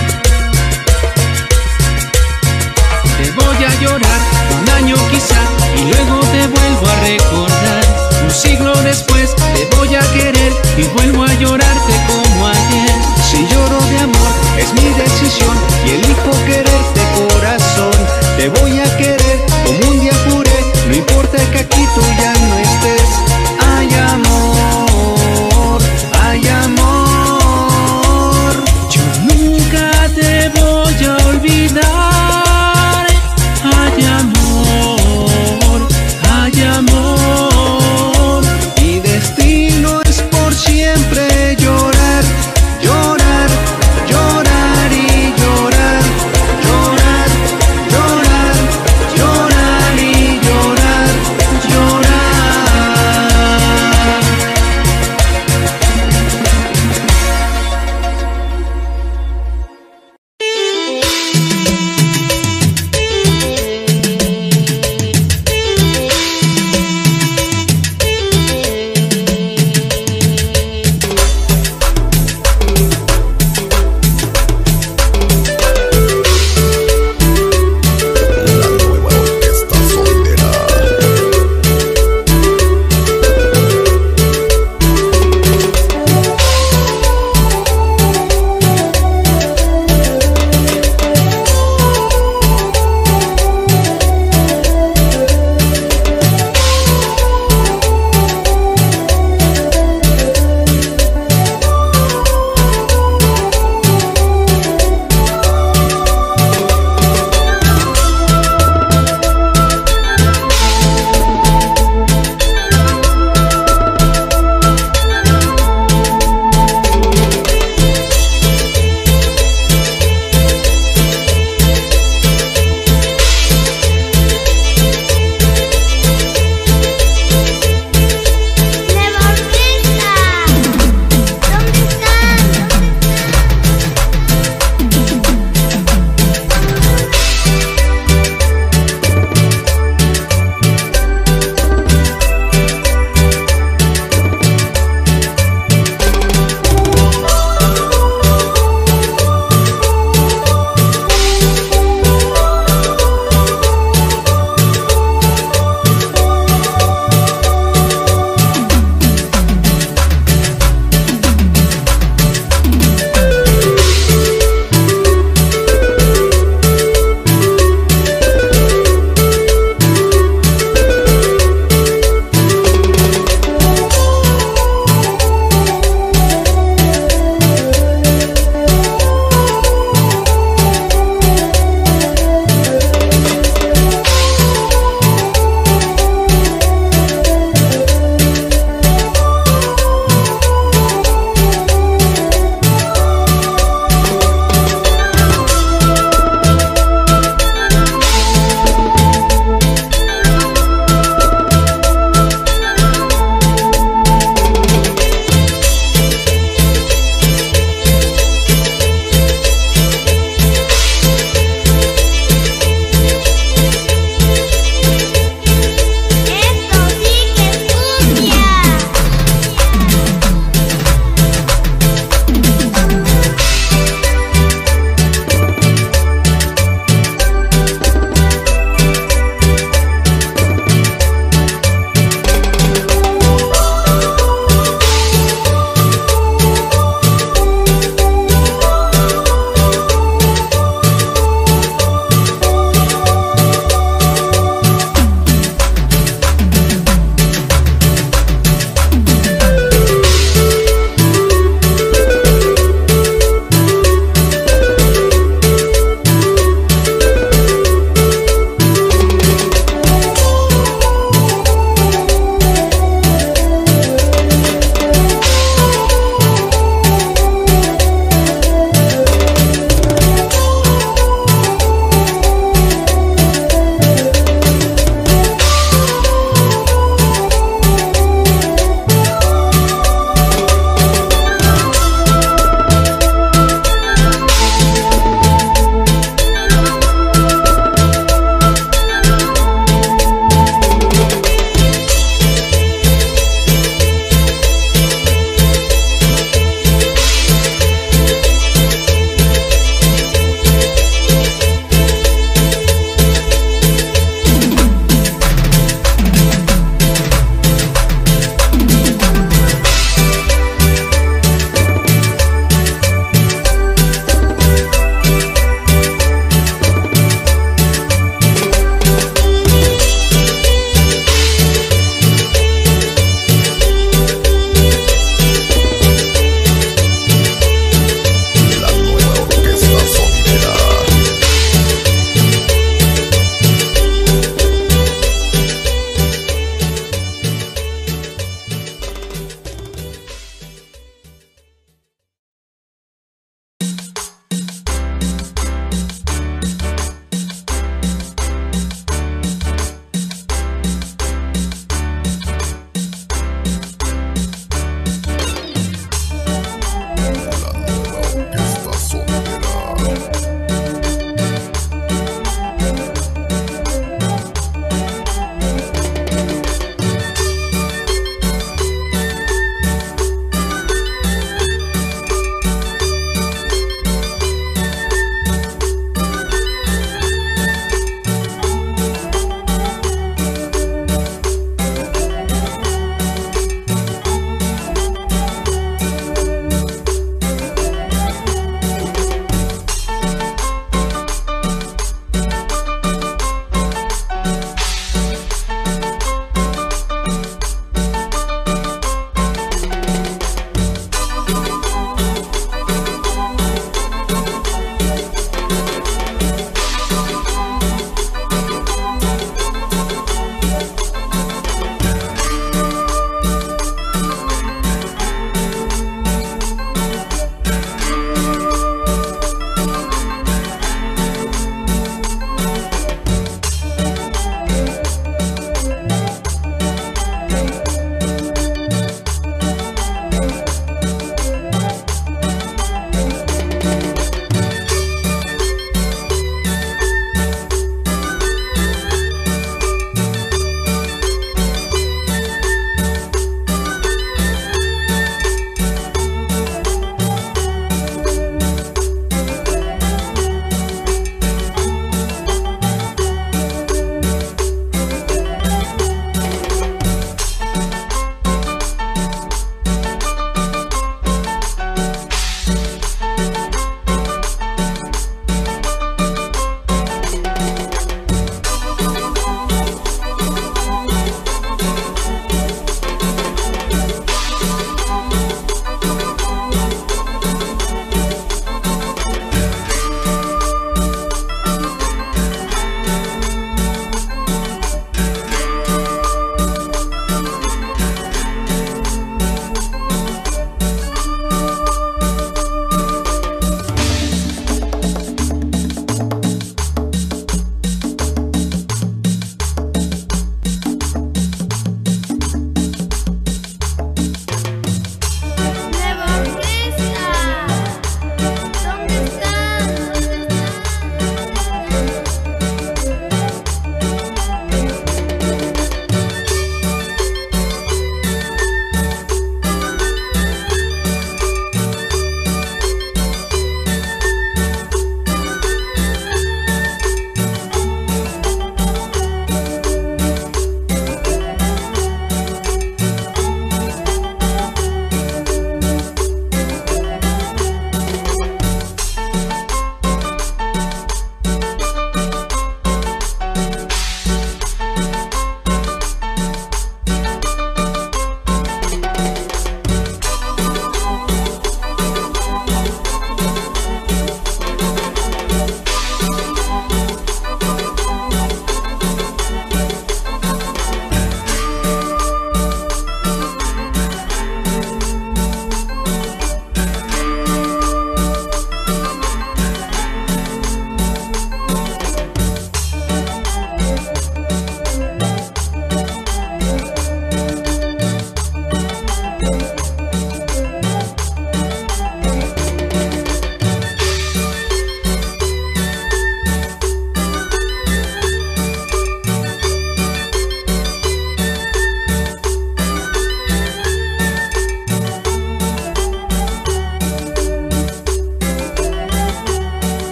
Te voy a llorar un año quizá y luego te vuelvo a recordar. Un siglo después te voy a querer y vuelvo a llorarte como ayer. Si lloro de amor es mi decisión y elijo quererte corazón. Te voy a querer como un día juré, no importa que aquí tú ya no estés. Hay amor, hay amor. Yo nunca te voy a olvidar. Hay amor, hay amor. Mi destino es por siempre llorar.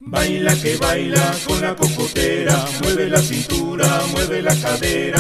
Baila que baila con la cocotera, mueve la cintura, mueve la cadera.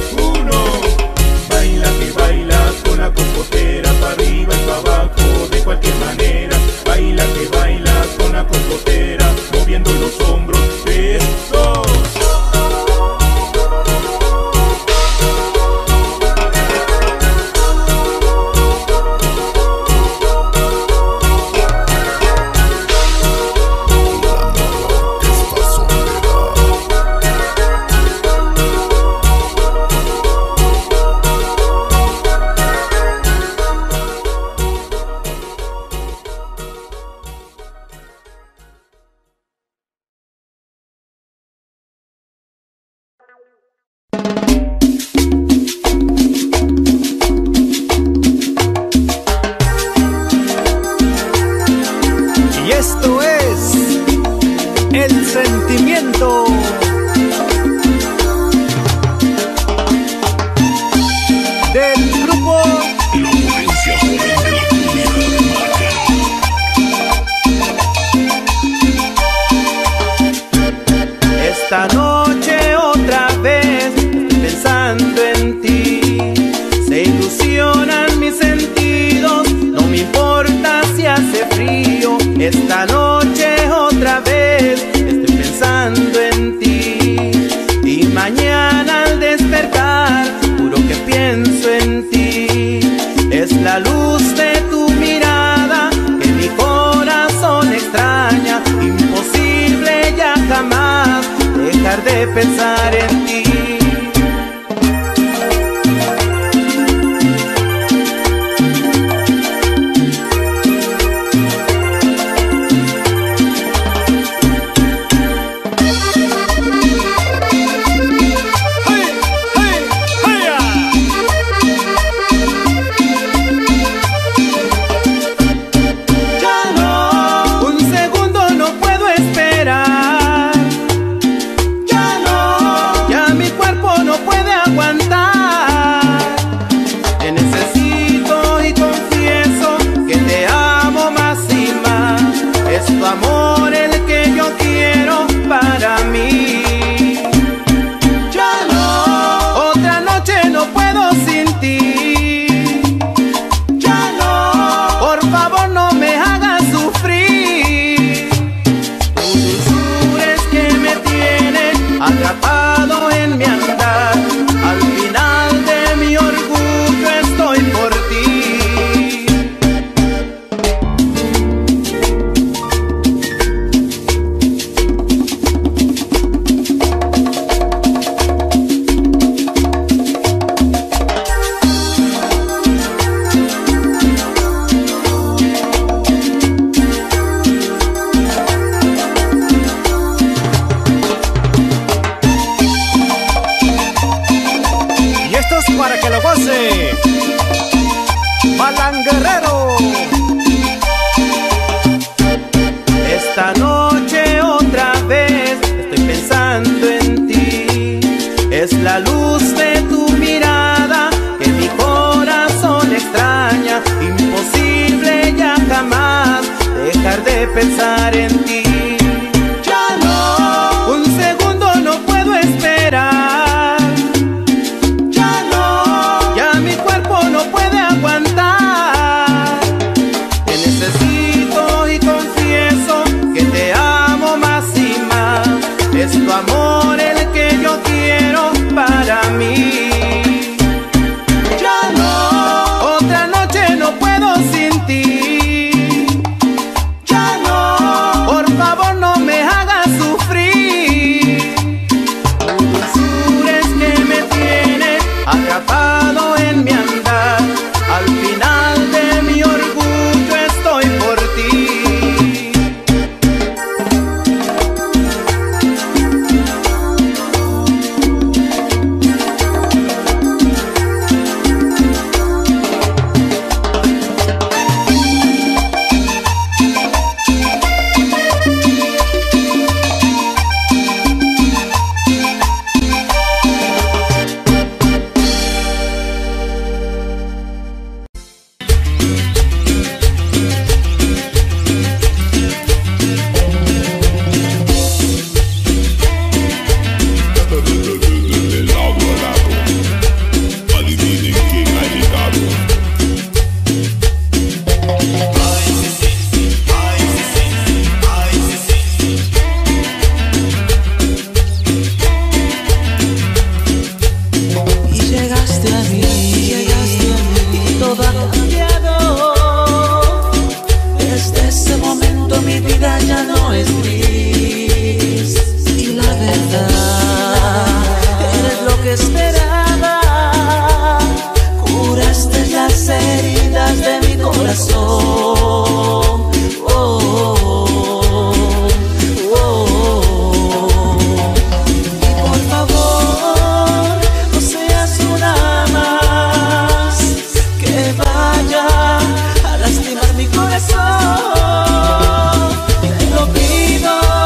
Baila que baila con la cocotera, pa' arriba y pa' abajo, de cualquier loco. La potencia joven de la cumbia marca. Esta noche otra vez pensando en ti, se ilusionan mis sentidos, no me importa si hace frío. Esta noche otra vez estoy pensando en ti, y mañana al despertar juro que pienso en ti. Es la luz de tu mirada que mi corazón extraña, imposible ya jamás dejar de pensar en ti. Atrapado en mi andar, al final de mi orgullo estoy por ti. Para que lo goce, Balan Guerrero. Esta noche otra vez estoy pensando en ti, es la luz de tu mirada que mi corazón extraña, imposible ya jamás dejar de pensar en ti. Ya no, un segundo no puedo esperar. Es tu amor el que yo quiero para mí. Ya no, otra noche no puedo sin ti. Ya no, por favor no me hagas sufrir. Tu dulzura es que me tiene atrapado en mi andar, al final de mi orgullo estoy por ti. Te lo pido.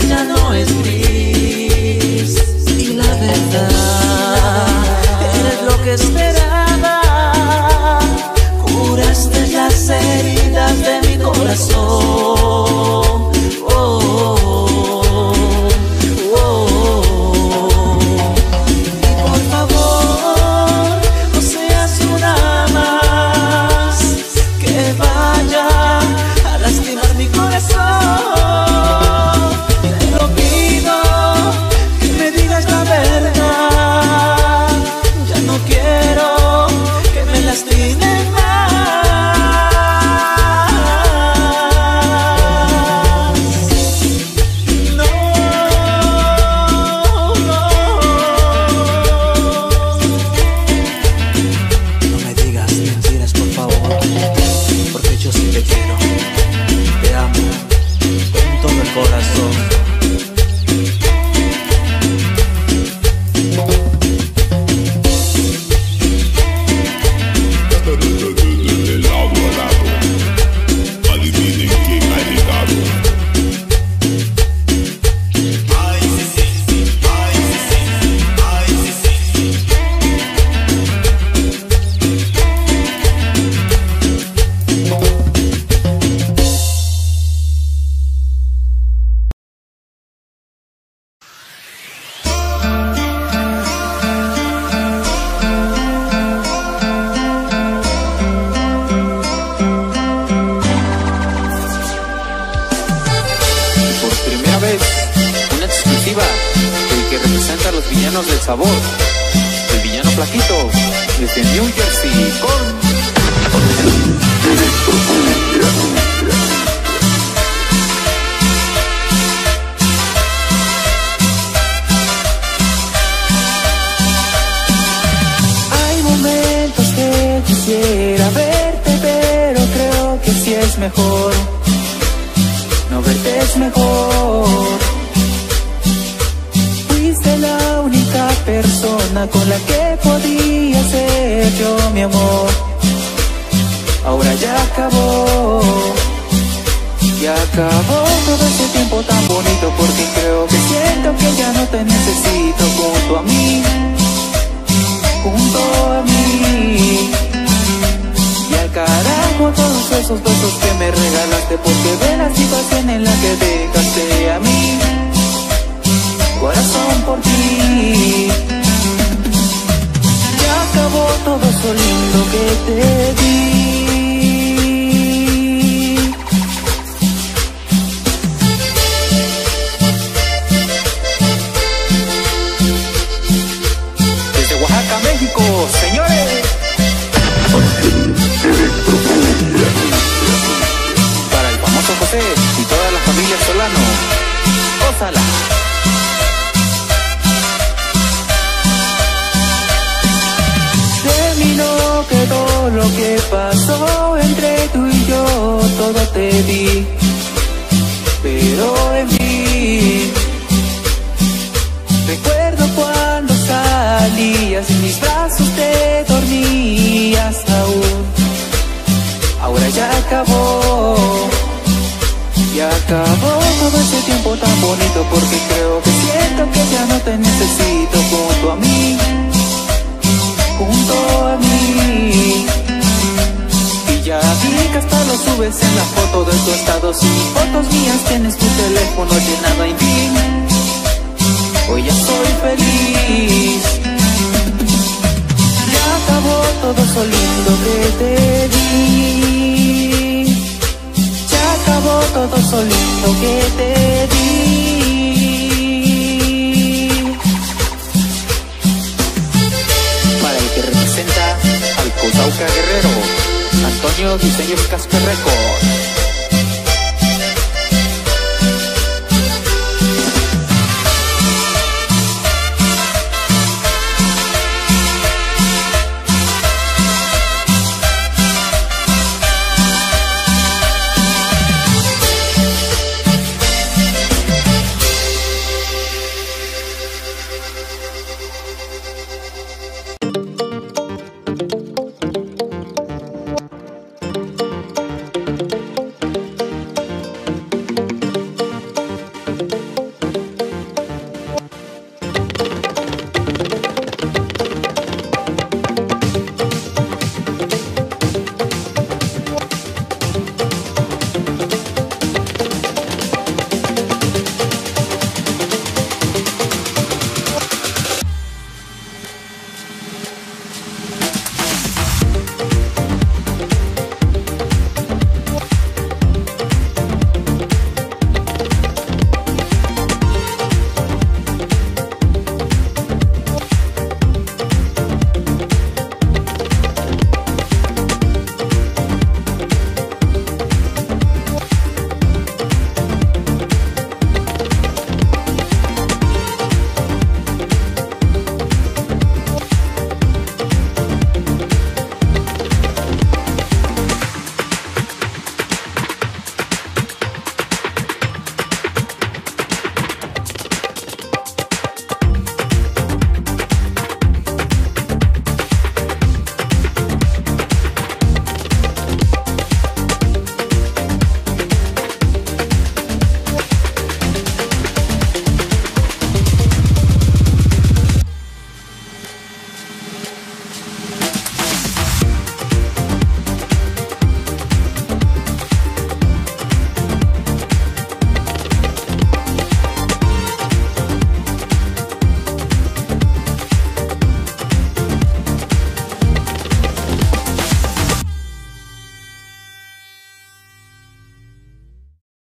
ya no es gris. Y la verdad, eres lo que esperaba. Curaste las heridas de mi corazón. Oh, oh, oh, oh. Por favor, no seas una más que vaya a lastimar mi corazón. Te lo pido, que me digas la verdad. Ya no quiero que me lastimen más. Del sabor, el villano flaquito desde New Jersey con hay momentos que quisiera verte, pero creo que sí es mejor no verte, es mejor. Fuiste la única persona con la que podía ser yo, mi amor. Ahora ya acabó, ya acabó todo ese tiempo tan bonito, porque creo que siento que ya no te necesito junto a mí, junto a mí. Y al carajo todos esos besos que me regalaste, porque ve la situación en la que dejaste a mí corazón por ti. Ya acabó todo eso lindo que te di. desde Oaxaca, México, señores. Para el famoso José y toda la familia Solano, ósala. Quedó lo que pasó entre tú y yo, todo te di, pero en fin, recuerdo cuando salías en mis brazos, te dormías aún. Ahora ya acabó, ya acabó todo ese tiempo tan bonito, porque creo que siento que ya no te necesito junto a mí, junto a mí. Y ya vi que hasta lo subes en la foto de tu estado, sin fotos mías tienes tu teléfono llenado en fin. Hoy ya soy feliz. Ya acabó todo eso lindo que te di. Ya acabó todo eso lindo que te di. Representa al Cotauca Guerrero, Antonio Diseños Casper Records.